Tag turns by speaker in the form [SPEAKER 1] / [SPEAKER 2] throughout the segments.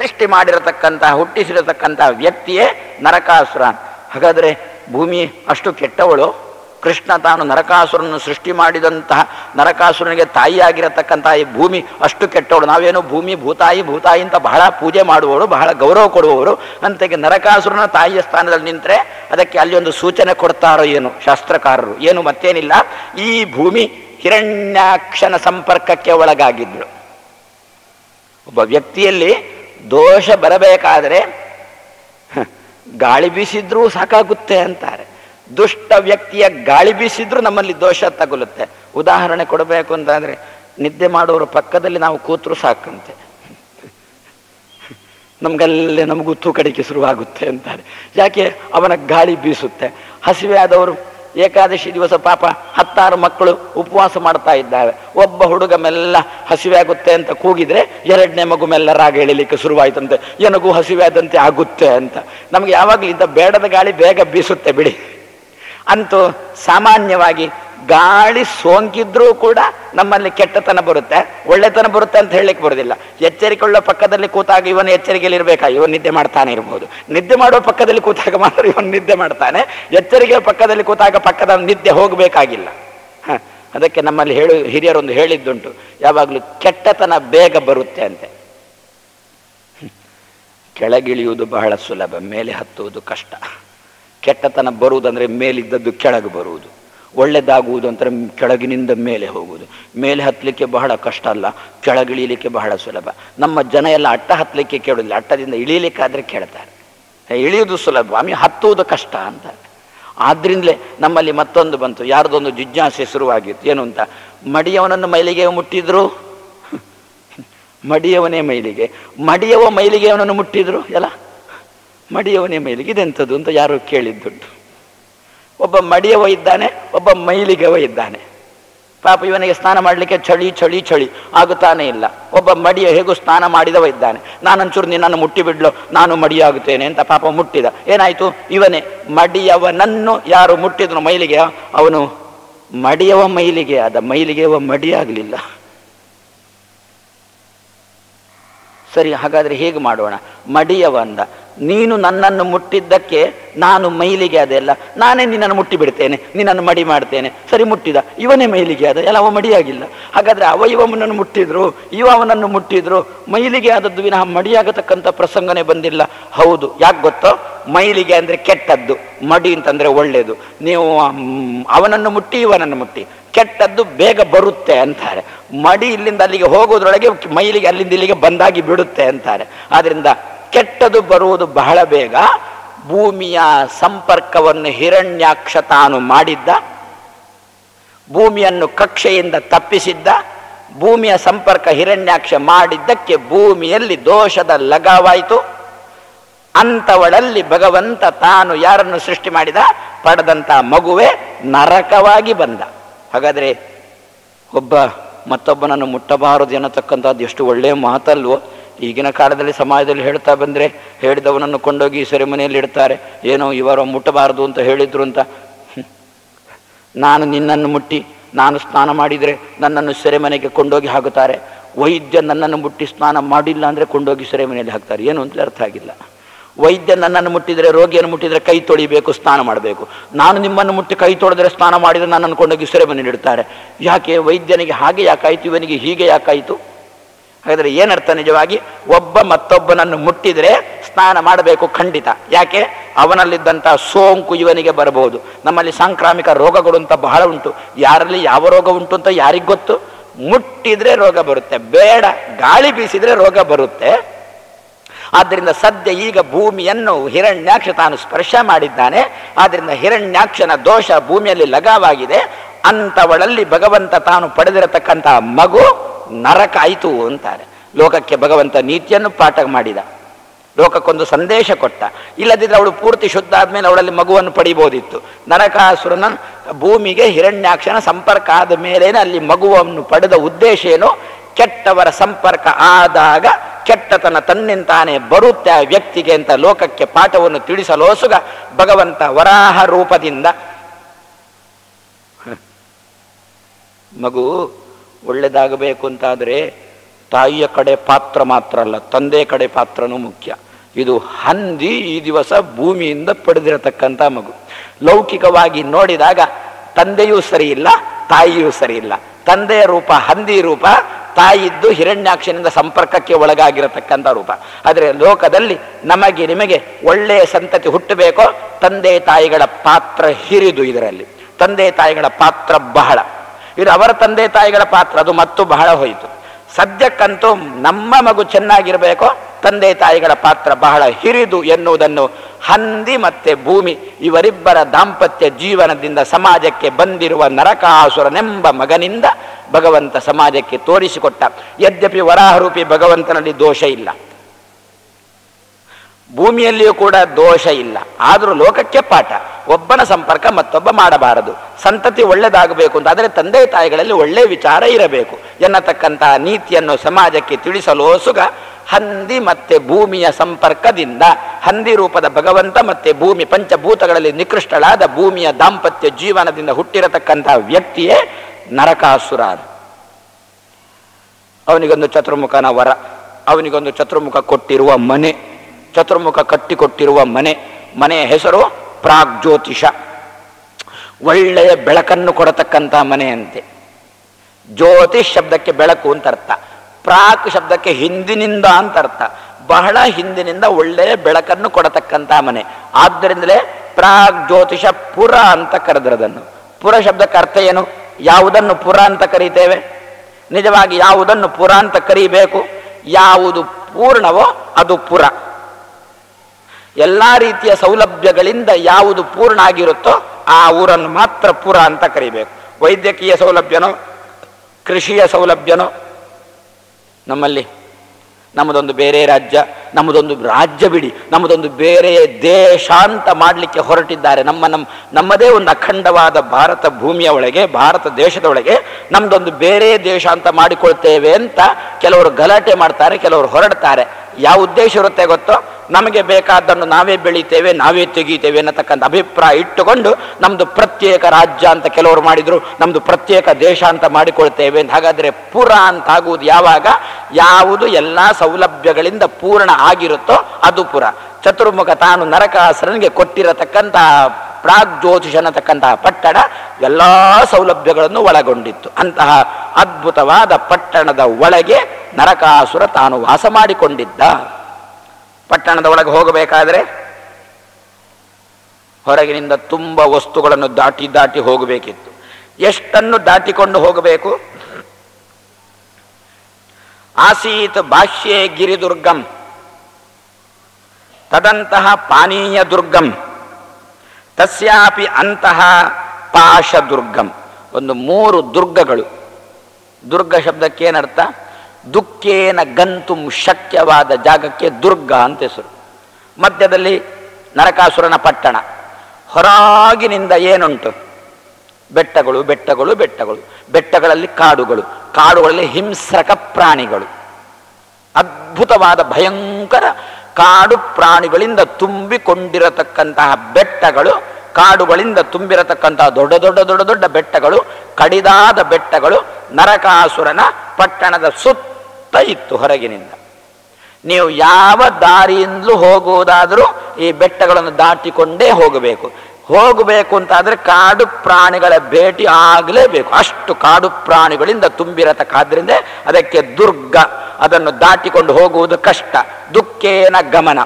[SPEAKER 1] ಸೃಷ್ಟಿ ಮಾಡಿರತಕ್ಕಂತಹ ಹುಟ್ಟಿಸಿರತಕ್ಕಂತಹ ವ್ಯಕ್ತಿಯೇ ನರಕಾಸುರ. ಹಾಗಾದರೆ ಭೂಮಿ ಅಷ್ಟು ಕೆಟ್ಟವಳು? ಕೃಷ್ಣ ತಾನು ನರಕಾಸುರನ್ನು ಸೃಷ್ಟಿ ಮಾಡಿದಂತಹ ನರಕಾಸುರನಿಗೆ ತಾಯಿಯಾಗಿರತಕ್ಕಂತಹ ಈ ಭೂಮಿ ಅಷ್ಟು ಕೆಟ್ಟವಳು. ನಾವೇನು ಭೂಮಿ ಭೂತಾಯಿ ಭೂತಾಯಿ ಅಂತ ಬಹಳ ಪೂಜೆ ಮಾಡುವವರು, ಬಹಳ ಗೌರವ ಕೊಡುವವರು, ಅಂತೆಗೆ ನರಕಾಸುರನ ತಾಯಿಯ ಸ್ಥಾನದಲ್ಲಿ ನಿಂತರೆ ಅದಕ್ಕೆ ಅಲ್ಲಿ ಒಂದು ಸೂಚನೆ ಕೊಡ್ತಾರೋ ಏನು ಶಾಸ್ತ್ರಕಾರರು? ಏನು ಮತ್ತೇನಿಲ್ಲ, ಈ ಭೂಮಿ ಹಿರಣ್ಯಾಕ್ಷನ ಸಂಪರ್ಕಕ್ಕೆ ಒಳಗಾಗಿದ್ದಳು. ಒಬ್ಬ ವ್ಯಕ್ತಿಯಲ್ಲಿ ದೋಷ ಬರಬೇಕಾದರೆ ಗಾಳಿ ಬೀಸಿದ್ರೂ ಸಾಕಾಗುತ್ತೆ ಅಂತಾರೆ. ದುಷ್ಟ ವ್ಯಕ್ತಿಯ ಗಾಳಿ ಬೀಸಿದ್ರೂ ನಮ್ಮಲ್ಲಿ ದೋಷ ತಗುಲುತ್ತೆ. ಉದಾಹರಣೆ ಕೊಡಬೇಕು ಅಂತಂದರೆ, ನಿದ್ದೆ ಮಾಡೋರ ಪಕ್ಕದಲ್ಲಿ ನಾವು ಕೂತರೂ ಸಾಕಂತೆ, ನಮಗೂ ತೂಕಡಿಕೆ ಶುರುವಾಗುತ್ತೆ ಅಂತಾರೆ. ಯಾಕೆ? ಅವನ ಗಾಳಿ ಬೀಸುತ್ತೆ. ಹಸಿವೆ ಆದವರು ಏಕಾದಶಿ ದಿವಸ ಪಾಪ 10 ಮಕ್ಕಳು ಉಪವಾಸ ಮಾಡ್ತಾ ಇದ್ದಾವೆ. ಒಬ್ಬ ಹುಡುಗ ಮೆಲ್ಲ ಹಸಿವೆ ಆಗುತ್ತೆ ಅಂತ ಕೂಗಿದ್ರೆ 2ನೇ ಮಗು ಮೆಲ್ಲ ರಾಗ ಎಳಿಲಿಕ್ಕೆ ಶುರುವಾಯ್ತಂತೆ, ಏನಗೂ ಹಸಿವೆ ಆದಂತೆ ಆಗುತ್ತೆ ಅಂತ. ನಮ್ಗೆ ಯಾವಾಗಲೂ ಇದ್ದ ಬೇಡದ ಗಾಳಿ ಬೇಗ ಬೀಸುತ್ತೆ ಬಿಡಿ. ಅಂತೂ ಸಾಮಾನ್ಯವಾಗಿ ಗಾಳಿ ಸೋಂಕಿದ್ರೂ ಕೂಡ ನಮ್ಮಲ್ಲಿ ಕೆಟ್ಟತನ ಬರುತ್ತೆ, ಒಳ್ಳೆತನ ಬರುತ್ತೆ ಅಂತ ಹೇಳಲಿಕ್ಕೆ ಬರೋದಿಲ್ಲ. ಎಚ್ಚರಿಕೆಯುಳ್ಳ ಪಕ್ಕದಲ್ಲಿ ಕೂತಾಗ ಇವನು ಎಚ್ಚರಿಕೆಯಲ್ಲಿ ಇರಬೇಕಾ? ಇವನು ನಿದ್ದೆ ಮಾಡ್ತಾನೆ ಇರ್ಬೋದು. ನಿದ್ದೆ ಮಾಡುವ ಪಕ್ಕದಲ್ಲಿ ಕೂತಾಗ ಮಾತ್ರ ಇವನು ನಿದ್ದೆ ಮಾಡ್ತಾನೆ. ಎಚ್ಚರಿಕೆಯ ಪಕ್ಕದಲ್ಲಿ ಕೂತಾಗ ಪಕ್ಕದ ನಿದ್ದೆ ಹೋಗಬೇಕಾಗಿಲ್ಲ. ಅದಕ್ಕೆ ನಮ್ಮಲ್ಲಿ ಹಿರಿಯರೊಂದು ಹೇಳಿದ್ದುಂಟು, ಯಾವಾಗಲೂ ಕೆಟ್ಟತನ ಬೇಗ ಬರುತ್ತೆ ಅಂತೆ. ಕೆಳಗಿಳಿಯುವುದು ಬಹಳ ಸುಲಭ, ಮೇಲೆ ಹತ್ತುವುದು ಕಷ್ಟ. ಕೆಟ್ಟತನ ಬರುವುದಂದರೆ ಮೇಲಿದ್ದದ್ದು ಕೆಳಗೆ ಬರುವುದು, ಒಳ್ಳೆದಾಗುವುದು ಅಂದರೆ ಕೆಳಗಿನಿಂದ ಮೇಲೆ ಹೋಗುವುದು. ಮೇಲೆ ಹತ್ತಲಿಕ್ಕೆ ಬಹಳ ಕಷ್ಟ ಅಲ್ಲ, ಕೆಳಗಿಳಿಯಲಿಕ್ಕೆ ಬಹಳ ಸುಲಭ. ನಮ್ಮ ಜನ ಎಲ್ಲ ಅಟ್ಟ ಹತ್ತಲಿಕ್ಕೆ ಕೇಳೋದಿಲ್ಲ, ಅಟ್ಟದಿಂದ ಇಳೀಲಿಕ್ಕಾದರೆ ಕೇಳ್ತಾರೆ. ಇಳಿಯುವುದು ಸುಲಭ, ಆಮೇಲೆ ಹತ್ತುವುದು ಕಷ್ಟ ಅಂತಾರೆ. ಆದ್ರಿಂದಲೇ ನಮ್ಮಲ್ಲಿ ಮತ್ತೊಂದು ಬಂತು, ಯಾರ್ದೊಂದು ಜಿಜ್ಞಾಸೆ ಶುರುವಾಗಿತ್ತು. ಏನು ಅಂತ, ಮಡಿಯವನನ್ನು ಮೈಲಿಗೆ ಮುಟ್ಟಿದ್ರು, ಮಡಿಯವನೇ ಮೈಲಿಗೆ, ಮಡಿಯವ ಮೈಲಿಗೆ ಅವನನ್ನು ಮುಟ್ಟಿದ್ರು, ಎಲ್ಲ ಮಡಿಯವನೇ ಮೈಲಿಗೆ, ಇದೆಂಥದ್ದು ಅಂತ ಯಾರು ಕೇಳಿದ್ದುಂಟು. ಒಬ್ಬ ಮಡಿಯವ ಇದ್ದಾನೆ, ಒಬ್ಬ ಮೈಲಿಗೆವ ಇದ್ದಾನೆ. ಪಾಪ ಇವನಿಗೆ ಸ್ನಾನ ಮಾಡಲಿಕ್ಕೆ ಚಳಿ ಚಳಿ ಚಳಿ ಆಗುತ್ತಾನೆ ಇಲ್ಲ. ಒಬ್ಬ ಮಡಿಯ ಹೇಗೂ ಸ್ನಾನ ಮಾಡಿದವ ಇದ್ದಾನೆ. ನಾನಂಚೂರು ನಿನ್ನನ್ನು ಮುಟ್ಟಿ ಬಿಡ್ಲು, ನಾನು ಮಡಿಯಾಗುತ್ತೇನೆ ಅಂತ ಪಾಪ ಮುಟ್ಟಿದ. ಏನಾಯಿತು? ಇವನೇ ಮಡಿಯವನನ್ನು ಯಾರು ಮುಟ್ಟಿದ್ರು ಮೈಲಿಗೆ, ಅವನು ಮಡಿಯವ ಮೈಲಿಗೆ ಆದ, ಮೈಲಿಗೆವ ಮಡಿಯಾಗಲಿಲ್ಲ. ಸರಿ, ಹಾಗಾದರೆ ಹೇಗೆ ಮಾಡೋಣ? ಮಡಿಯವ ಅಂದ, ನೀನು ನನ್ನನ್ನು ಮುಟ್ಟಿದ್ದಕ್ಕೆ ನಾನು ಮೈಲಿಗೆ ಅದೆಲ್ಲ, ನಾನೇ ನಿನ್ನನ್ನು ಮುಟ್ಟಿ ಬಿಡ್ತೇನೆ, ನಿನ್ನನ್ನು ಮಡಿ ಮಾಡ್ತೇನೆ. ಸರಿ, ಮುಟ್ಟಿದ, ಇವನೇ ಮೈಲಿಗೆ ಆದ, ಎಲ್ಲ ಅವ ಮಡಿಯಾಗಿಲ್ಲ. ಹಾಗಾದರೆ ಅವ ಇವನನ್ನು ಮುಟ್ಟಿದ್ರು, ಇವ ಅವನನ್ನು ಮುಟ್ಟಿದ್ರು, ಮೈಲಿಗೆ ಆದದ್ದು ವಿನಃ ಮಡಿಯಾಗತಕ್ಕಂಥ ಪ್ರಸಂಗನೇ ಬಂದಿಲ್ಲ. ಹೌದು, ಯಾಕೆ ಗೊತ್ತೋ? ಮೈಲಿಗೆ ಅಂದರೆ ಕೆಟ್ಟದ್ದು, ಮಡಿ ಅಂತಂದರೆ ಒಳ್ಳೆಯದು. ನೀವು ಅವನನ್ನು ಮುಟ್ಟಿ ಇವನನ್ನು ಮುಟ್ಟಿ, ಕೆಟ್ಟದ್ದು ಬೇಗ ಬರುತ್ತೆ ಅಂತಾರೆ. ಮಡಿ ಇಲ್ಲಿಂದ ಅಲ್ಲಿಗೆ ಹೋಗೋದ್ರೊಳಗೆ ಮೈಲಿಗೆ ಅಲ್ಲಿಂದ ಇಲ್ಲಿಗೆ ಬಂದಾಗಿ ಬಿಡುತ್ತೆ ಅಂತಾರೆ. ಆದ್ರಿಂದ ಕೆಟ್ಟದು ಬರುವುದು ಬಹಳ ಬೇಗ. ಭೂಮಿಯ ಸಂಪರ್ಕವನ್ನು ಹಿರಣ್ಯಾಕ್ಷ ತಾನು ಮಾಡಿದ್ದ, ಭೂಮಿಯನ್ನು ಕಕ್ಷೆಯಿಂದ ತಪ್ಪಿಸಿದ್ದ. ಭೂಮಿಯ ಸಂಪರ್ಕ ಹಿರಣ್ಯಾಕ್ಷ ಮಾಡಿದ್ದಕ್ಕೆ ಭೂಮಿಯಲ್ಲಿ ದೋಷದ ಲಗಾವಾಯಿತು. ಅಂಥವಳಲ್ಲಿ ಭಗವಂತ ತಾನು ಯಾರನ್ನು ಸೃಷ್ಟಿ ಮಾಡಿದ? ಪಡೆದಂಥ ಮಗುವೇ ನರಕವಾಗಿ ಬಂದ. ಹಾಗಾದರೆ ಒಬ್ಬ ಮತ್ತೊಬ್ಬನನ್ನು ಮುಟ್ಟಬಾರದು ಎನ್ನತಕ್ಕಂಥದ್ದು ಎಷ್ಟು ಒಳ್ಳೆಯ ಮಾತಲ್ವೋ. ಈಗಿನ ಕಾಲದಲ್ಲಿ ಸಮಾಜದಲ್ಲಿ ಹೇಳ್ತಾ ಬಂದರೆ, ಹೇಳಿದವನನ್ನು ಕೊಂಡೋಗಿ ಸೆರೆಮನೆಯಲ್ಲಿ ಇಡ್ತಾರೆ. ಏನೋ ಇವರು ಮುಟ್ಟಬಾರದು ಅಂತ ಹೇಳಿದ್ರು ಅಂತ. ನಾನು ನಿನ್ನನ್ನು ಮುಟ್ಟಿ ನಾನು ಸ್ನಾನ ಮಾಡಿದರೆ ನನ್ನನ್ನು ಸೆರೆಮನೆಗೆ ಕೊಂಡೋಗಿ ಹಾಕುತ್ತಾರೆ. ವೈದ್ಯ ನನ್ನನ್ನು ಮುಟ್ಟಿ ಸ್ನಾನ ಮಾಡಿಲ್ಲ ಅಂದರೆ ಕೊಂಡೋಗಿ ಸೆರೆಮನೆಯಲ್ಲಿ ಹಾಕ್ತಾರೆ. ಏನು ಅಂತ ಅರ್ಥ ಆಗಿಲ್ಲ. ವೈದ್ಯ ನನ್ನನ್ನು ಮುಟ್ಟಿದರೆ, ರೋಗಿಯನ್ನು ಮುಟ್ಟಿದರೆ ಕೈ ತೊಳಿಬೇಕು, ಸ್ನಾನ ಮಾಡಬೇಕು. ನಾನು ನಿಮ್ಮನ್ನು ಮುಟ್ಟಿ ಕೈ ತೊಳೆದರೆ, ಸ್ನಾನ ಮಾಡಿದರೆ ನನ್ನನ್ನು ಕೊಂಡೋಗಿ ಸೆರೆಮನೆಯಲ್ಲಿ ಇಡ್ತಾರೆ. ಯಾಕೆ? ವೈದ್ಯನಿಗೆ ಹಾಗೆ ಯಾಕಾಯಿತು, ಇವನಿಗೆ ಹೀಗೆ ಯಾಕಾಯಿತು? ಹಾಗಾದರೆ ಏನರ್ಥ? ನಿಜವಾಗಿ ಒಬ್ಬ ಮತ್ತೊಬ್ಬನನ್ನು ಮುಟ್ಟಿದರೆ ಸ್ನಾನ ಮಾಡಬೇಕು ಖಂಡಿತ. ಯಾಕೆ? ಅವನಲ್ಲಿದ್ದಂಥ ಸೋಂಕು ಇವನಿಗೆ ಬರಬಹುದು. ನಮ್ಮಲ್ಲಿ ಸಾಂಕ್ರಾಮಿಕ ರೋಗಗಳು ಅಂತ ಬಹಳ ಉಂಟು. ಯಾರಲ್ಲಿ ಯಾವ ರೋಗ ಉಂಟು ಅಂತ ಯಾರಿಗೆ ಗೊತ್ತು? ಮುಟ್ಟಿದ್ರೆ ರೋಗ ಬರುತ್ತೆ, ಬೇಡ ಗಾಳಿ ಬೀಸಿದ್ರೆ ರೋಗ ಬರುತ್ತೆ. ಆದ್ದರಿಂದ ಸದ್ಯ ಈಗ ಭೂಮಿಯನ್ನು ಹಿರಣ್ಯಾಕ್ಷ ತಾನು ಸ್ಪರ್ಶ ಮಾಡಿದ್ದಾನೆ. ಆದ್ದರಿಂದ ಹಿರಣ್ಯಾಕ್ಷನ ದೋಷ ಭೂಮಿಯಲ್ಲಿ ಲಗಾವಾಗಿದೆ. ಅಂಥವಳಲ್ಲಿ ಭಗವಂತ ತಾನು ಪಡೆದಿರತಕ್ಕಂತಹ ಮಗು ನರಕ ಆಯಿತು ಅಂತಾರೆ. ಲೋಕಕ್ಕೆ ಭಗವಂತ ನೀತಿಯನ್ನು ಪಾಠ ಮಾಡಿದ, ಲೋಕಕ್ಕೊಂದು ಸಂದೇಶ ಕೊಟ್ಟ. ಇಲ್ಲದಿದ್ದರೆ ಅವಳು ಪೂರ್ತಿ ಶುದ್ಧ ಆದಮೇಲೆ ಅವಳಲ್ಲಿ ಮಗುವನ್ನು ಪಡಿಬೋದಿತ್ತು. ನರಕಾಸುರನ ಭೂಮಿಗೆ ಹಿರಣ್ಯಾಕ್ಷನ ಸಂಪರ್ಕ ಆದ ಮೇಲೇನೆ ಅಲ್ಲಿ ಮಗುವನ್ನು ಪಡೆದ ಉದ್ದೇಶ ಏನು? ಕೆಟ್ಟವರ ಸಂಪರ್ಕ ಆದಾಗ ಕೆಟ್ಟತನ ತನ್ನಿಂತಾನೆ ಬರುತ್ತೆ ಆ ವ್ಯಕ್ತಿಗೆ ಅಂತ ಲೋಕಕ್ಕೆ ಪಾಠವನ್ನು ತಿಳಿಸಲೋಸುಗ ಭಗವಂತ ವರಾಹ ರೂಪದಿಂದ ಮಗು ಒಳ್ಳೆದಾಗಬೇಕು ಅಂತಾದರೆ ತಾಯಿಯ ಕಡೆ ಪಾತ್ರ ಮಾತ್ರ ಅಲ್ಲ, ತಂದೆ ಕಡೆ ಪಾತ್ರನೂ ಮುಖ್ಯ. ಇದು ಹಂದಿ ಈ ದಿವಸ ಭೂಮಿಯಿಂದ ಪಡೆದಿರತಕ್ಕಂಥ ಮಗು. ಲೌಕಿಕವಾಗಿ ನೋಡಿದಾಗ ತಂದೆಯೂ ಸರಿ ಇಲ್ಲ, ತಾಯಿಯೂ ಸರಿ ಇಲ್ಲ. ತಂದೆಯ ರೂಪ ಹಂದಿ ರೂಪ, ತಾಯಿದ್ದು ಹಿರಣ್ಯಾಕ್ಷನಿಂದ ಸಂಪರ್ಕಕ್ಕೆ ಒಳಗಾಗಿರತಕ್ಕಂಥ ರೂಪ. ಆದರೆ ಲೋಕದಲ್ಲಿ ನಮಗೆ ನಿಮಗೆ ಒಳ್ಳೆಯ ಸಂತತಿ ಹುಟ್ಟಬೇಕೋ, ತಂದೆ ತಾಯಿಗಳ ಪಾತ್ರ ಹಿರಿದು. ಇದರಲ್ಲಿ ತಂದೆ ತಾಯಿಗಳ ಪಾತ್ರ ಬಹಳ. ಇದು ಅವರ ತಂದೆ ತಾಯಿಗಳ ಪಾತ್ರ ಅದು ಮತ್ತು ಬಹಳ ಹೋಯಿತು. ಸದ್ಯಕ್ಕಂತೂ ನಮ್ಮ ಮಗು ಚೆನ್ನಾಗಿರಬೇಕೋ, ತಂದೆ ತಾಯಿಗಳ ಪಾತ್ರ ಬಹಳ ಹಿರಿದು ಎನ್ನುವುದನ್ನು ಹಂದಿ ಮತ್ತೆ ಭೂಮಿ ಇವರಿಬ್ಬರ ದಾಂಪತ್ಯ ಜೀವನದಿಂದ ಸಮಾಜಕ್ಕೆ ಬಂದಿರುವ ನರಕಾಸುರನೆಂಬ ಮಗನಿಂದ ಭಗವಂತ ಸಮಾಜಕ್ಕೆ ತೋರಿಸಿಕೊಟ್ಟ. ಯದ್ಯಪಿ ವರಾಹರೂಪಿ ಭಗವಂತನಲ್ಲಿ ದೋಷ ಇಲ್ಲ, ಭೂಮಿಯಲ್ಲಿಯೂ ಕೂಡ ದೋಷ ಇಲ್ಲ. ಆದರೂ ಲೋಕಕ್ಕೆ ಪಾಠ, ಒಬ್ಬನ ಸಂಪರ್ಕ ಮತ್ತೊಬ್ಬ ಮಾಡಬಾರದು, ಸಂತತಿ ಒಳ್ಳೆದಾಗಬೇಕು ಅಂತ ಆದರೆ ತಂದೆ ತಾಯಿಗಳಲ್ಲಿ ಒಳ್ಳೆ ವಿಚಾರ ಇರಬೇಕು ಎನ್ನತಕ್ಕಂತಹ ನೀತಿಯನ್ನು ಸಮಾಜಕ್ಕೆ ತಿಳಿಸಲು ಸುಗ ಹಂದಿ ಮತ್ತೆ ಭೂಮಿಯ ಸಂಪರ್ಕದಿಂದ, ಹಂದಿ ರೂಪದ ಭಗವಂತ ಮತ್ತೆ ಭೂಮಿ ಪಂಚಭೂತಗಳಲ್ಲಿ ನಿಕೃಷ್ಟಳಾದ ಭೂಮಿಯ ದಾಂಪತ್ಯ ಜೀವನದಿಂದ ಹುಟ್ಟಿರತಕ್ಕಂತಹ ವ್ಯಕ್ತಿಯೇ ನರಕಾಸುರ. ಅವನಿಗೊಂದು ಚತುರ್ಮುಖನ ವರ, ಅವನಿಗೊಂದು ಚತುರ್ಮುಖ ಕೊಟ್ಟಿರುವ ಮನೆ, ಚತುರ್ಮುಖ ಕಟ್ಟಿಕೊಟ್ಟಿರುವ ಮನೆ. ಮನೆಯ ಹೆಸರು ಪ್ರಾಗ್ಜ್ಯೋತಿಷ, ಒಳ್ಳೆಯ ಬೆಳಕನ್ನು ಕೊಡತಕ್ಕಂಥ ಮನೆಯಂತೆ. ಜ್ಯೋತಿಷ್ ಶಬ್ದಕ್ಕೆ ಬೆಳಕು ಅಂತ ಅರ್ಥ, ಪ್ರಾಕ್ ಶಬ್ದಕ್ಕೆ ಹಿಂದಿನಿಂದ ಅಂತ ಅರ್ಥ. ಬಹಳ ಹಿಂದಿನಿಂದ ಒಳ್ಳೆಯ ಬೆಳಕನ್ನು ಕೊಡತಕ್ಕಂಥ ಮನೆ. ಆದ್ದರಿಂದಲೇ ಪ್ರಾಗ್ ಜ್ಯೋತಿಷ ಪುರ ಅಂತ ಕರೆದ್ರದನ್ನು. ಪುರ ಶಬ್ದಕ್ಕೆ ಅರ್ಥ ಏನು? ಯಾವುದನ್ನು ಪುರ ಅಂತ ಕರೀತೇವೆ? ನಿಜವಾಗಿ ಯಾವುದನ್ನು ಪುರ ಅಂತ ಕರೀಬೇಕು? ಯಾವುದು ಪೂರ್ಣವೋ ಅದು ಪುರ. ಎಲ್ಲ ರೀತಿಯ ಸೌಲಭ್ಯಗಳಿಂದ ಯಾವುದು ಪೂರ್ಣ ಆಗಿರುತ್ತೋ ಆ ಊರನ್ನು ಮಾತ್ರ ಪುರ ಅಂತ ಕರಿಬೇಕು. ವೈದ್ಯಕೀಯ ಸೌಲಭ್ಯನೋ, ಕೃಷಿಯ ಸೌಲಭ್ಯನೋ, ನಮ್ಮದೊಂದು ಬೇರೆ ರಾಜ್ಯ, ನಮ್ಮದೊಂದು ರಾಜ್ಯ ಬಿಡಿ, ನಮ್ಮದೊಂದು ಬೇರೆ ದೇಶ ಅಂತ ಮಾಡಲಿಕ್ಕೆ ಹೊರಟಿದ್ದಾರೆ. ನಮ್ಮದೇ ಒಂದು ಅಖಂಡವಾದ ಭಾರತ ಭೂಮಿಯ ಒಳಗೆ, ಭಾರತ ದೇಶದ ಒಳಗೆ ನಮ್ಮದೊಂದು ಬೇರೆ ದೇಶ ಅಂತ ಮಾಡಿಕೊಳ್ತೇವೆ ಅಂತ ಕೆಲವರು ಗಲಾಟೆ ಮಾಡ್ತಾರೆ, ಕೆಲವರು ಹೊರಡ್ತಾರೆ. ಯಾವ ಉದ್ದೇಶ ಇರುತ್ತೆ ಗೊತ್ತೋ? ನಮಗೆ ಬೇಕಾದ್ದನ್ನು ನಾವೇ ಬೆಳೀತೇವೆ, ನಾವೇ ತೆಗೀತೇವೆ ಅನ್ನತಕ್ಕಂಥ ಅಭಿಪ್ರಾಯ ಇಟ್ಟುಕೊಂಡು ನಮ್ಮದು ಪ್ರತ್ಯೇಕ ರಾಜ್ಯ ಅಂತ ಕೆಲವರು ಮಾಡಿದ್ರು, ನಮ್ಮದು ಪ್ರತ್ಯೇಕ ದೇಶ ಅಂತ ಮಾಡಿಕೊಳ್ತೇವೆ ಅಂತ. ಹಾಗಾದರೆ ಪುರ ಅಂತ ಆಗುವುದು ಯಾವಾಗ? ಯಾವುದು ಎಲ್ಲ ಸೌಲಭ್ಯಗಳಿಂದ ಪೂರ್ಣ ಆಗಿರುತ್ತೋ ಅದು ಪುರ. ಚತುರ್ಮುಖ ತಾನು ನರಕಾಸುರನಿಗೆ ಕೊಟ್ಟಿರತಕ್ಕಂತಹ ಪ್ರಾಗ್ಜ್ಯೋತಿಷ ಅನ್ನತಕ್ಕಂತಹ ಪಟ್ಟಣ ಎಲ್ಲ ಸೌಲಭ್ಯಗಳನ್ನು ಒಳಗೊಂಡಿತ್ತು. ಅಂತಹ ಅದ್ಭುತವಾದ ಪಟ್ಟಣದ ಒಳಗೆ ನರಕಾಸುರ ತಾನು ವಾಸ ಮಾಡಿಕೊಂಡಿದ್ದ. ಪಟ್ಟಣದ ಒಳಗೆ ಹೋಗಬೇಕಾದ್ರೆ ಹೊರಗಿನಿಂದ ತುಂಬ ವಸ್ತುಗಳನ್ನು ದಾಟಿ ದಾಟಿ ಹೋಗಬೇಕಿತ್ತು. ಎಷ್ಟನ್ನು ದಾಟಿಕೊಂಡು ಹೋಗಬೇಕು? ಆಸೀತ್ ಬಾಹ್ಯೇ ಗಿರಿದುರ್ಗಂ ತದಂತಹ ಪಾನೀಯ ದುರ್ಗಂ ತಸ್ಯಾಪಿ ಅಂತಹ ಪಾಶ ದುರ್ಗಂ. ಒಂದು 3 ದುರ್ಗಗಳು. ದುರ್ಗ ಶಬ್ದಕ್ಕೇನರ್ಥ? ದುಃಖೇನ ಗಂತುಂ ಶಕ್ಯವಾದ ಜಾಗಕ್ಕೆ ದುರ್ಗ ಅಂತ ಹೆಸರು. ಮಧ್ಯದಲ್ಲಿ ನರಕಾಸುರನ ಪಟ್ಟಣ. ಹೊರಗಿನಿಂದ ಏನುಂಟು? ಬೆಟ್ಟಗಳು, ಬೆಟ್ಟಗಳು, ಬೆಟ್ಟಗಳು. ಬೆಟ್ಟಗಳಲ್ಲಿ ಕಾಡುಗಳು, ಕಾಡುಗಳಲ್ಲಿ ಹಿಂಸ್ರಕ ಪ್ರಾಣಿಗಳು. ಅದ್ಭುತವಾದ ಭಯಂಕರ ಕಾಡು ಪ್ರಾಣಿಗಳಿಂದ ತುಂಬಿಕೊಂಡಿರತಕ್ಕಂತಹ ಬೆಟ್ಟಗಳು, ಕಾಡುಗಳಿಂದ ತುಂಬಿರತಕ್ಕಂತಹ ದೊಡ್ಡ ದೊಡ್ಡ ದೊಡ್ಡ ದೊಡ್ಡ ಬೆಟ್ಟಗಳು, ಕಡಿದಾದ ಬೆಟ್ಟಗಳು ನರಕಾಸುರನ ಪಟ್ಟಣದ ಸುತ್ತ ಇತ್ತು. ಹೊರಗಿನಿಂದ ನೀವು ಯಾವ ದಾರಿಯಿಂದಲೂ ಹೋಗುವುದಾದರೂ ಈ ಬೆಟ್ಟಗಳನ್ನು ದಾಟಿಕೊಂಡೇ ಹೋಗಬೇಕು. ಹೋಗಬೇಕು ಅಂತಾದರೆ ಕಾಡು ಪ್ರಾಣಿಗಳ ಭೇಟಿ ಆಗಲೇಬೇಕು. ಅಷ್ಟು ಕಾಡು ಪ್ರಾಣಿಗಳಿಂದ ತುಂಬಿರತಕ್ಕಾದ್ರಿಂದ ಅದಕ್ಕೆ ದುರ್ಗ. ಅದನ್ನು ದಾಟಿಕೊಂಡು ಹೋಗುವುದು ಕಷ್ಟ. ದುಃಖೇನ ಗಮನ.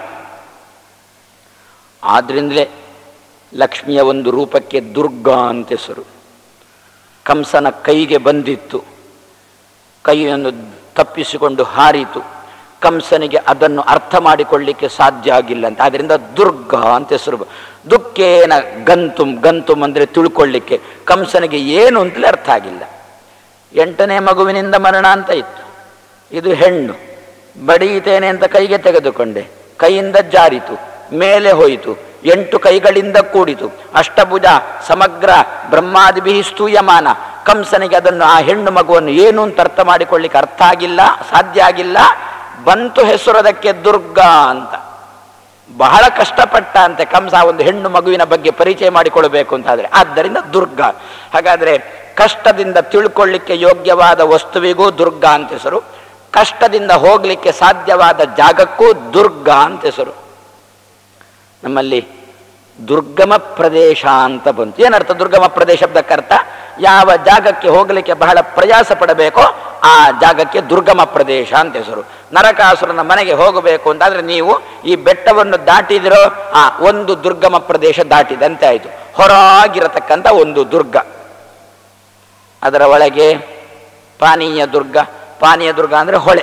[SPEAKER 1] ಆದ್ರಿಂದಲೇ ಲಕ್ಷ್ಮಿಯ ಒಂದು ರೂಪಕ್ಕೆ ದುರ್ಗಾ ಅಂತ ಹೆಸರು. ಕಂಸನ ಕೈಗೆ ಬಂದಿತ್ತು, ಕೈಯನ್ನು ತಪ್ಪಿಸಿಕೊಂಡು ಹಾರಿತು. ಕಂಸನಿಗೆ ಅದನ್ನು ಅರ್ಥ ಮಾಡಿಕೊಳ್ಳಿಕ್ಕೆ ಸಾಧ್ಯ ಆಗಿಲ್ಲ ಅಂತ, ಆದ್ದರಿಂದ ದುರ್ಗಾ ಅಂತ ಹೆಸರು. ದುಃಖೇನ ಗಂತುಂ, ಗಂತುಂ ಅಂದರೆ ತಿಳ್ಕೊಳ್ಳಿಕ್ಕೆ. ಕಂಸನಿಗೆ ಏನು ಅಂತಲೇ ಅರ್ಥ ಆಗಿಲ್ಲ. 8ನೇ ಮಗುವಿನಿಂದ ಮರಣ ಅಂತ ಇತ್ತು. ಇದು ಹೆಣ್ಣು. ಬಡಿಯುತ್ತೇನೆ ಅಂತ ಕೈಗೆ ತೆಗೆದುಕೊಂಡೆ, ಕೈಯಿಂದ ಜಾರಿತು, ಮೇಲೆ ಹೋಯಿತು. 8 ಕೈಗಳಿಂದ ಕೂಡಿತು. ಅಷ್ಟಭುಜ ಸಮಗ್ರ ಬ್ರಹ್ಮಾದಿಭಿ ಸ್ತೂಯಮಾನ. ಕಂಸನಿಗೆ ಅದನ್ನು, ಆ ಹೆಣ್ಣು ಮಗುವನ್ನು ಏನು ಅಂತ ಅರ್ಥ ಮಾಡಿಕೊಳ್ಳಿಕ್ಕೆ ಅರ್ಥ ಆಗಿಲ್ಲ, ಸಾಧ್ಯ ಆಗಿಲ್ಲ. ಬಂತು ಹೆಸರು ಅದಕ್ಕೆ ದುರ್ಗಾ ಅಂತ. ಬಹಳ ಕಷ್ಟಪಟ್ಟ ಅಂತೆ ಕಂಸ ಒಂದು ಹೆಣ್ಣು ಮಗುವಿನ ಬಗ್ಗೆ ಪರಿಚಯ ಮಾಡಿಕೊಳ್ಳಬೇಕು ಅಂತಾದರೆ. ಆದ್ದರಿಂದ ದುರ್ಗಾ. ಹಾಗಾದರೆ ಕಷ್ಟದಿಂದ ತಿಳ್ಕೊಳ್ಳಿಕ್ಕೆ ಯೋಗ್ಯವಾದ ವಸ್ತುವಿಗೂ ದುರ್ಗಾ ಅಂತ ಹೆಸರು. ಕಷ್ಟದಿಂದ ಹೋಗಲಿಕ್ಕೆ ಸಾಧ್ಯವಾದ ಜಾಗಕ್ಕೂ ದುರ್ಗ ಅಂತ ಹೆಸರು. ನಮ್ಮಲ್ಲಿ ದುರ್ಗಮ ಪ್ರದೇಶ ಅಂತ ಬಂತು. ಏನರ್ಥ ದುರ್ಗಮ ಪ್ರದೇಶ ಶಬ್ದಕ್ಕರ್ಥ? ಯಾವ ಜಾಗಕ್ಕೆ ಹೋಗಲಿಕ್ಕೆ ಬಹಳ ಪ್ರಯಾಸ ಪಡಬೇಕೋ ಆ ಜಾಗಕ್ಕೆ ದುರ್ಗಮ ಪ್ರದೇಶ ಅಂತ ಹೆಸರು. ನರಕಾಸುರನ ಮನೆಗೆ ಹೋಗಬೇಕು ಅಂತಾದ್ರೆ ನೀವು ಈ ಬೆಟ್ಟವನ್ನು ದಾಟಿದಿರೋ ಒಂದು ದುರ್ಗಮ ಪ್ರದೇಶ ದಾಟಿದಂತೆ ಆಯಿತು. ಹೊರಗಿರತಕ್ಕಂಥ ಒಂದು ದುರ್ಗ, ಅದರ ಒಳಗೆ ಪಾನೀಯ ದುರ್ಗ. ಪಾನೀಯ ದುರ್ಗ ಅಂದರೆ ಹೊಳೆ,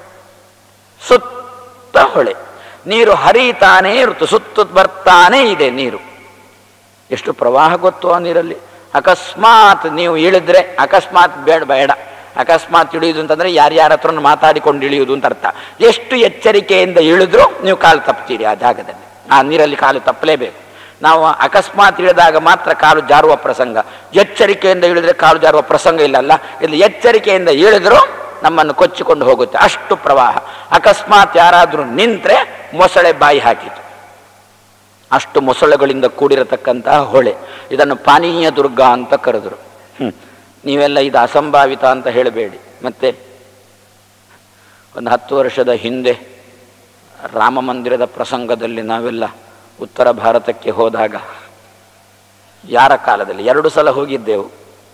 [SPEAKER 1] ಸುತ್ತ ಹೊಳೆ, ನೀರು ಹರಿತಾನೇ ಇರುತ್ತೆ, ಸುತ್ತ ಬರ್ತಾನೇ ಇದೆ ನೀರು. ಎಷ್ಟು ಪ್ರವಾಹ ಗೊತ್ತು ಆ ನೀರಲ್ಲಿ. ಅಕಸ್ಮಾತ್ ನೀವು ಇಳಿದ್ರೆ, ಅಕಸ್ಮಾತ್ ಬೇಡ ಅಕಸ್ಮಾತ್ ಇಳಿಯುವುದು ಅಂತಂದ್ರೆ ಯಾರ್ಯಾರ ಹತ್ರ ಮಾತಾಡಿಕೊಂಡು ಇಳಿಯುವುದು ಅಂತ ಅರ್ಥ. ಎಷ್ಟು ಎಚ್ಚರಿಕೆಯಿಂದ ಇಳಿದ್ರೂ ನೀವು ಕಾಲು ತಪ್ತೀರಿ ಆ ಜಾಗದಲ್ಲಿ. ಆ ನೀರಲ್ಲಿ ಕಾಲು ತಪ್ಪಲೇಬೇಕು. ನಾವು ಅಕಸ್ಮಾತ್ ಇಳಿದಾಗ ಮಾತ್ರ ಕಾಲು ಜಾರುವ ಪ್ರಸಂಗ, ಎಚ್ಚರಿಕೆಯಿಂದ ಇಳಿದ್ರೆ ಕಾಲು ಜಾರುವ ಪ್ರಸಂಗ ಇಲ್ಲಲ್ಲ. ಇಲ್ಲಿ ಎಚ್ಚರಿಕೆಯಿಂದ ಇಳಿದ್ರೂ ನಮ್ಮನ್ನು ಕೊಚ್ಚಿಕೊಂಡು ಹೋಗುತ್ತೆ, ಅಷ್ಟು ಪ್ರವಾಹ. ಅಕಸ್ಮಾತ್ ಯಾರಾದರೂ ನಿಂತರೆ ಮೊಸಳೆ ಬಾಯಿ ಹಾಕಿತು, ಅಷ್ಟು ಮೊಸಳೆಗಳಿಂದ ಕೂಡಿರತಕ್ಕಂತಹ ಹೊಳೆ. ಇದನ್ನು ಪಾನೀಯ ದುರ್ಗ ಅಂತ ಕರೆದರು. ನೀವೆಲ್ಲ ಇದು ಅಸಂಭಾವಿತ ಅಂತ ಹೇಳಬೇಡಿ. ಮತ್ತೆ ಒಂದು 10 ವರ್ಷದ ಹಿಂದೆ ರಾಮ ಮಂದಿರದ ಪ್ರಸಂಗದಲ್ಲಿ ನಾವೆಲ್ಲ ಉತ್ತರ ಭಾರತಕ್ಕೆ ಹೋದಾಗ, ಯಾರ ಕಾಲದಲ್ಲಿ 2 ಸಲ ಹೋಗಿದ್ದೆವು.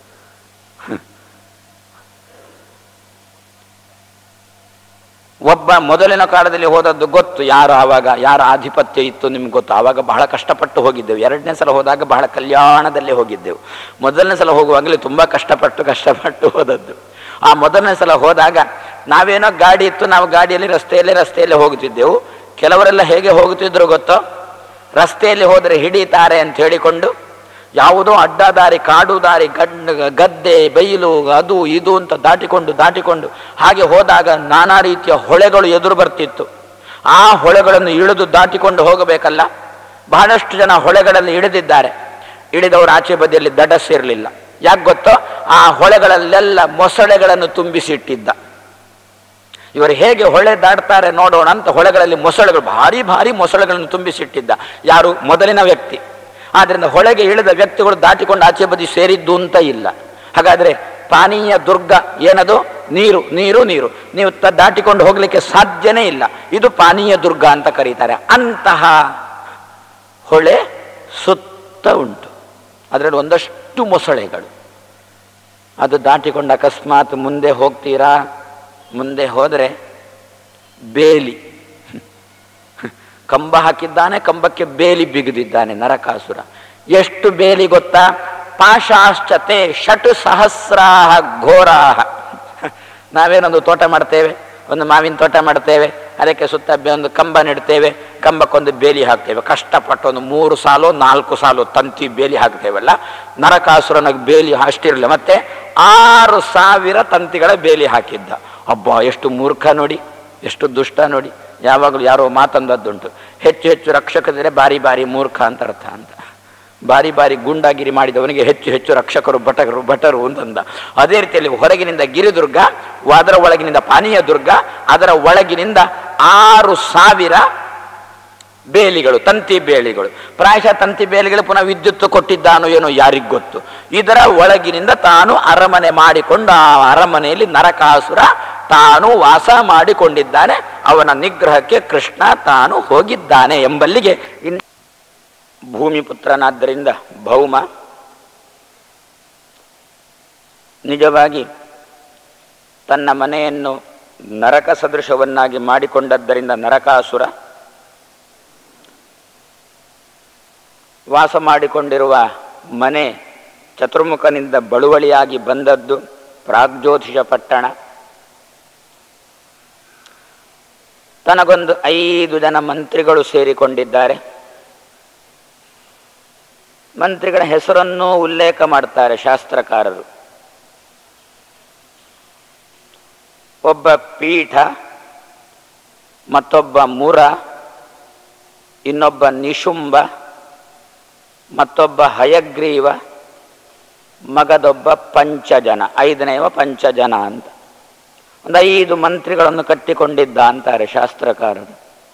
[SPEAKER 1] ಒಬ್ಬ ಮೊದಲಿನ ಕಾಲದಲ್ಲಿ ಹೋದದ್ದು ಗೊತ್ತು, ಯಾರ ಆಧಿಪತ್ಯ ಇತ್ತು ನಿಮ್ಗೆ ಗೊತ್ತು. ಆವಾಗ ಬಹಳ ಕಷ್ಟಪಟ್ಟು ಹೋಗಿದ್ದೆವು. 2ನೇ ಸಲ ಹೋದಾಗ ಬಹಳ ಕಲ್ಯಾಣದಲ್ಲಿ ಹೋಗಿದ್ದೆವು. ಮೊದಲನೇ ಸಲ ಹೋಗುವಾಗಲೇ ತುಂಬ ಕಷ್ಟಪಟ್ಟು ಹೋದದ್ದು. ಆ ಮೊದಲನೇ ಸಲ ಹೋದಾಗ ನಾವೇನೋ ಗಾಡಿ ಇತ್ತು, ನಾವು ಗಾಡಿಯಲ್ಲಿ ರಸ್ತೆಯಲ್ಲೇ ಹೋಗುತ್ತಿದ್ದೆವು. ಕೆಲವರೆಲ್ಲ ಹೇಗೆ ಹೋಗುತ್ತಿದ್ರು ಗೊತ್ತೋ, ರಸ್ತೆಯಲ್ಲಿ ಹೋದರೆ ಹಿಡಿತಾರೆ ಅಂತ ಹೇಳಿಕೊಂಡು ಯಾವುದೋ ಅಡ್ಡದಾರಿ, ಕಾಡು ದಾರಿ, ಗದ್ದೆ, ಬೈಲು, ಅದು ಇದು ಅಂತ ದಾಟಿಕೊಂಡು ಹಾಗೆ ಹೋದಾಗ ನಾನಾ ರೀತಿಯ ಹೊಳೆಗಳು ಎದುರು ಬರ್ತಿತ್ತು. ಆ ಹೊಳೆಗಳನ್ನು ಇಳಿದು ದಾಟಿಕೊಂಡು ಹೋಗಬೇಕಲ್ಲ. ಬಹಳಷ್ಟು ಜನ ಹೊಳೆಗಳಲ್ಲಿ ಇಳಿದಿದ್ದಾರೆ. ಇಳಿದವರು ಆಚೆ ಬದಿಯಲ್ಲಿ ದಡ ಸೇರಲಿಲ್ಲ. ಯಾಕೆ ಗೊತ್ತೋ, ಆ ಹೊಳೆಗಳಲ್ಲೆಲ್ಲ ಮೊಸಳೆಗಳನ್ನು ತುಂಬಿಸಿಟ್ಟಿದ್ದ. ಇವರು ಹೇಗೆ ಹೊಳೆ ದಾಟ್ತಾರೆ ನೋಡೋಣ ಅಂತ ಹೊಳೆಗಳಲ್ಲಿ ಮೊಸಳೆಗಳು, ಭಾರಿ ಮೊಸಳೆಗಳನ್ನು ತುಂಬಿಸಿಟ್ಟಿದ್ದ. ಯಾರು? ಮೊದಲಿನ ವ್ಯಕ್ತಿ. ಆದ್ರಿಂದ ಹೊಳೆಗೆ ಇಳಿದ ವ್ಯಕ್ತಿಗಳು ದಾಟಿಕೊಂಡು ಆಚೆ ಬದಿ ಸೇರಿದ್ದು ಅಂತ ಇಲ್ಲ. ಹಾಗಾದ್ರೆ ಪಾನೀಯ ದುರ್ಗ ಏನದು? ನೀರು. ನೀವು ದಾಟಿಕೊಂಡು ಹೋಗ್ಲಿಕ್ಕೆ ಸಾಧ್ಯನೇ ಇಲ್ಲ. ಇದು ಪಾನೀಯ ದುರ್ಗ ಅಂತ ಕರೀತಾರೆ. ಅಂತಹ ಹೊಳೆ ಸುತ್ತ ಉಂಟು. ಅದರಲ್ಲಿ ಒಂದಷ್ಟು ಮೊಸಳೆಗಳು. ಅದು ದಾಟಿಕೊಂಡು ಅಕಸ್ಮಾತ್ ಮುಂದೆ ಹೋಗ್ತೀರಾ, ಮುಂದೆ ಹೋದರೆ ಬೇಲಿ, ಕಂಬ ಹಾಕಿದ್ದಾನೆ, ಕಂಬಕ್ಕೆ ಬೇಲಿ ಬಿಗಿದಿದ್ದಾನೆ ನರಕಾಸುರ. ಎಷ್ಟು ಬೇಲಿ ಗೊತ್ತಾ? ಪಾಶಾಶ್ಚತೆ ಷಟ್ ಸಹಸ್ರಾಹ ಘೋರಾಹ. ನಾವೇನೊಂದು ತೋಟ ಮಾಡ್ತೇವೆ, ಒಂದು ಮಾವಿನ ತೋಟ ಮಾಡ್ತೇವೆ, ಅದಕ್ಕೆ ಸುತ್ತ ಒಂದು ಕಂಬ ನೆಡ್ತೇವೆ, ಕಂಬಕ್ಕೊಂದು ಬೇಲಿ ಹಾಕ್ತೇವೆ. ಕಷ್ಟಪಟ್ಟು ಒಂದು 3 ಸಾಲು 4 ಸಾಲು ತಂತಿ ಬೇಲಿ ಹಾಕ್ತೇವಲ್ಲ. ನರಕಾಸುರನಿಗೆ ಬೇಲಿ ಅಷ್ಟಿರಲಿಲ್ಲ, ಮತ್ತೆ 6000 ತಂತಿಗಳ ಬೇಲಿ ಹಾಕಿದ್ದ. ಅಬ್ಬಾ, ಎಷ್ಟು ಮೂರ್ಖ ನೋಡಿ, ಎಷ್ಟು ದುಷ್ಟ ನೋಡಿ. ಯಾವಾಗಲೂ ಯಾರೋ ಮಾತಂದದ್ದುಂಟು, ಹೆಚ್ಚು ರಕ್ಷಕರಿದ್ರೆ ಬಾರಿ ಮೂರ್ಖ ಅಂತ ಅರ್ಥ ಅಂತ. ಬಾರಿ ಗುಂಡಾಗಿರಿ ಮಾಡಿದವನಿಗೆ ಹೆಚ್ಚು ರಕ್ಷಕರು ಭಟರು ಅಂತಂದ. ಅದೇ ರೀತಿಯಲ್ಲಿ ಹೊರಗಿನಿಂದ ಗಿರಿದುರ್ಗ, ಅದರ ಒಳಗಿನಿಂದ ಪಾನೀಯ ದುರ್ಗ, ಅದರ ಒಳಗಿನಿಂದ 6000 ಬೇಲಿಗಳು, ತಂತಿ ಬೇಲಿಗಳು. ಪ್ರಾಯಶಃ ತಂತಿ ಬೇಲಿಗಳು ಪುನಃ ವಿದ್ಯುತ್ ಕೊಟ್ಟಿದ್ದಾನೋ ಏನೋ ಯಾರಿಗ್ ಗೊತ್ತು. ಇದರ ಒಳಗಿನಿಂದ ತಾನು ಅರಮನೆ ಮಾಡಿಕೊಂಡು ಆ ಅರಮನೆಯಲ್ಲಿ ನರಕಾಸುರ ತಾನು ವಾಸ ಮಾಡಿಕೊಂಡಿದ್ದಾನೆ. ಅವನ ನಿಗ್ರಹಕ್ಕೆ ಕೃಷ್ಣ ತಾನು ಹೋಗಿದ್ದಾನೆ ಎಂಬಲ್ಲಿಗೆ ಭೂಮಿಪುತ್ರನಾದ್ದರಿಂದ ಭೌಮ ನಿಜವಾಗಿ ತನ್ನ ಮನೆಯನ್ನು ನರಕ ಸದೃಶವನ್ನಾಗಿ ಮಾಡಿಕೊಂಡದ್ದರಿಂದ ನರಕಾಸುರ ವಾಸ ಮಾಡಿಕೊಂಡಿರುವ ಮನೆ ಚತುರ್ಮುಖನಿಂದ ಬಳುವಳಿಯಾಗಿ ಬಂದದ್ದು ಪ್ರಾಗ್ಜ್ಯೋತಿಷ ಪಟ್ಟಣ. ತನಗೊಂದು 5 ಜನ ಮಂತ್ರಿಗಳು ಸೇರಿಕೊಂಡಿದ್ದಾರೆ. ಮಂತ್ರಿಗಳ ಹೆಸರನ್ನು ಉಲ್ಲೇಖ ಮಾಡ್ತಾರೆ ಶಾಸ್ತ್ರಕಾರರು. ಒಬ್ಬ ಪೀಠ, ಮತ್ತೊಬ್ಬ ಮುರ, ಇನ್ನೊಬ್ಬ ನಿಶುಂಬ, ಮತ್ತೊಬ್ಬ ಹಯಗ್ರೀವ, ಮಗದೊಬ್ಬ ಪಂಚಜನ, 5ನೇವ ಪಂಚಜನ ಅಂತ ಒಂದು 5 ಮಂತ್ರಿಗಳನ್ನು ಕಟ್ಟಿಕೊಂಡಿದ್ದ ಅಂತಾರೆ ಶಾಸ್ತ್ರಕಾರರು.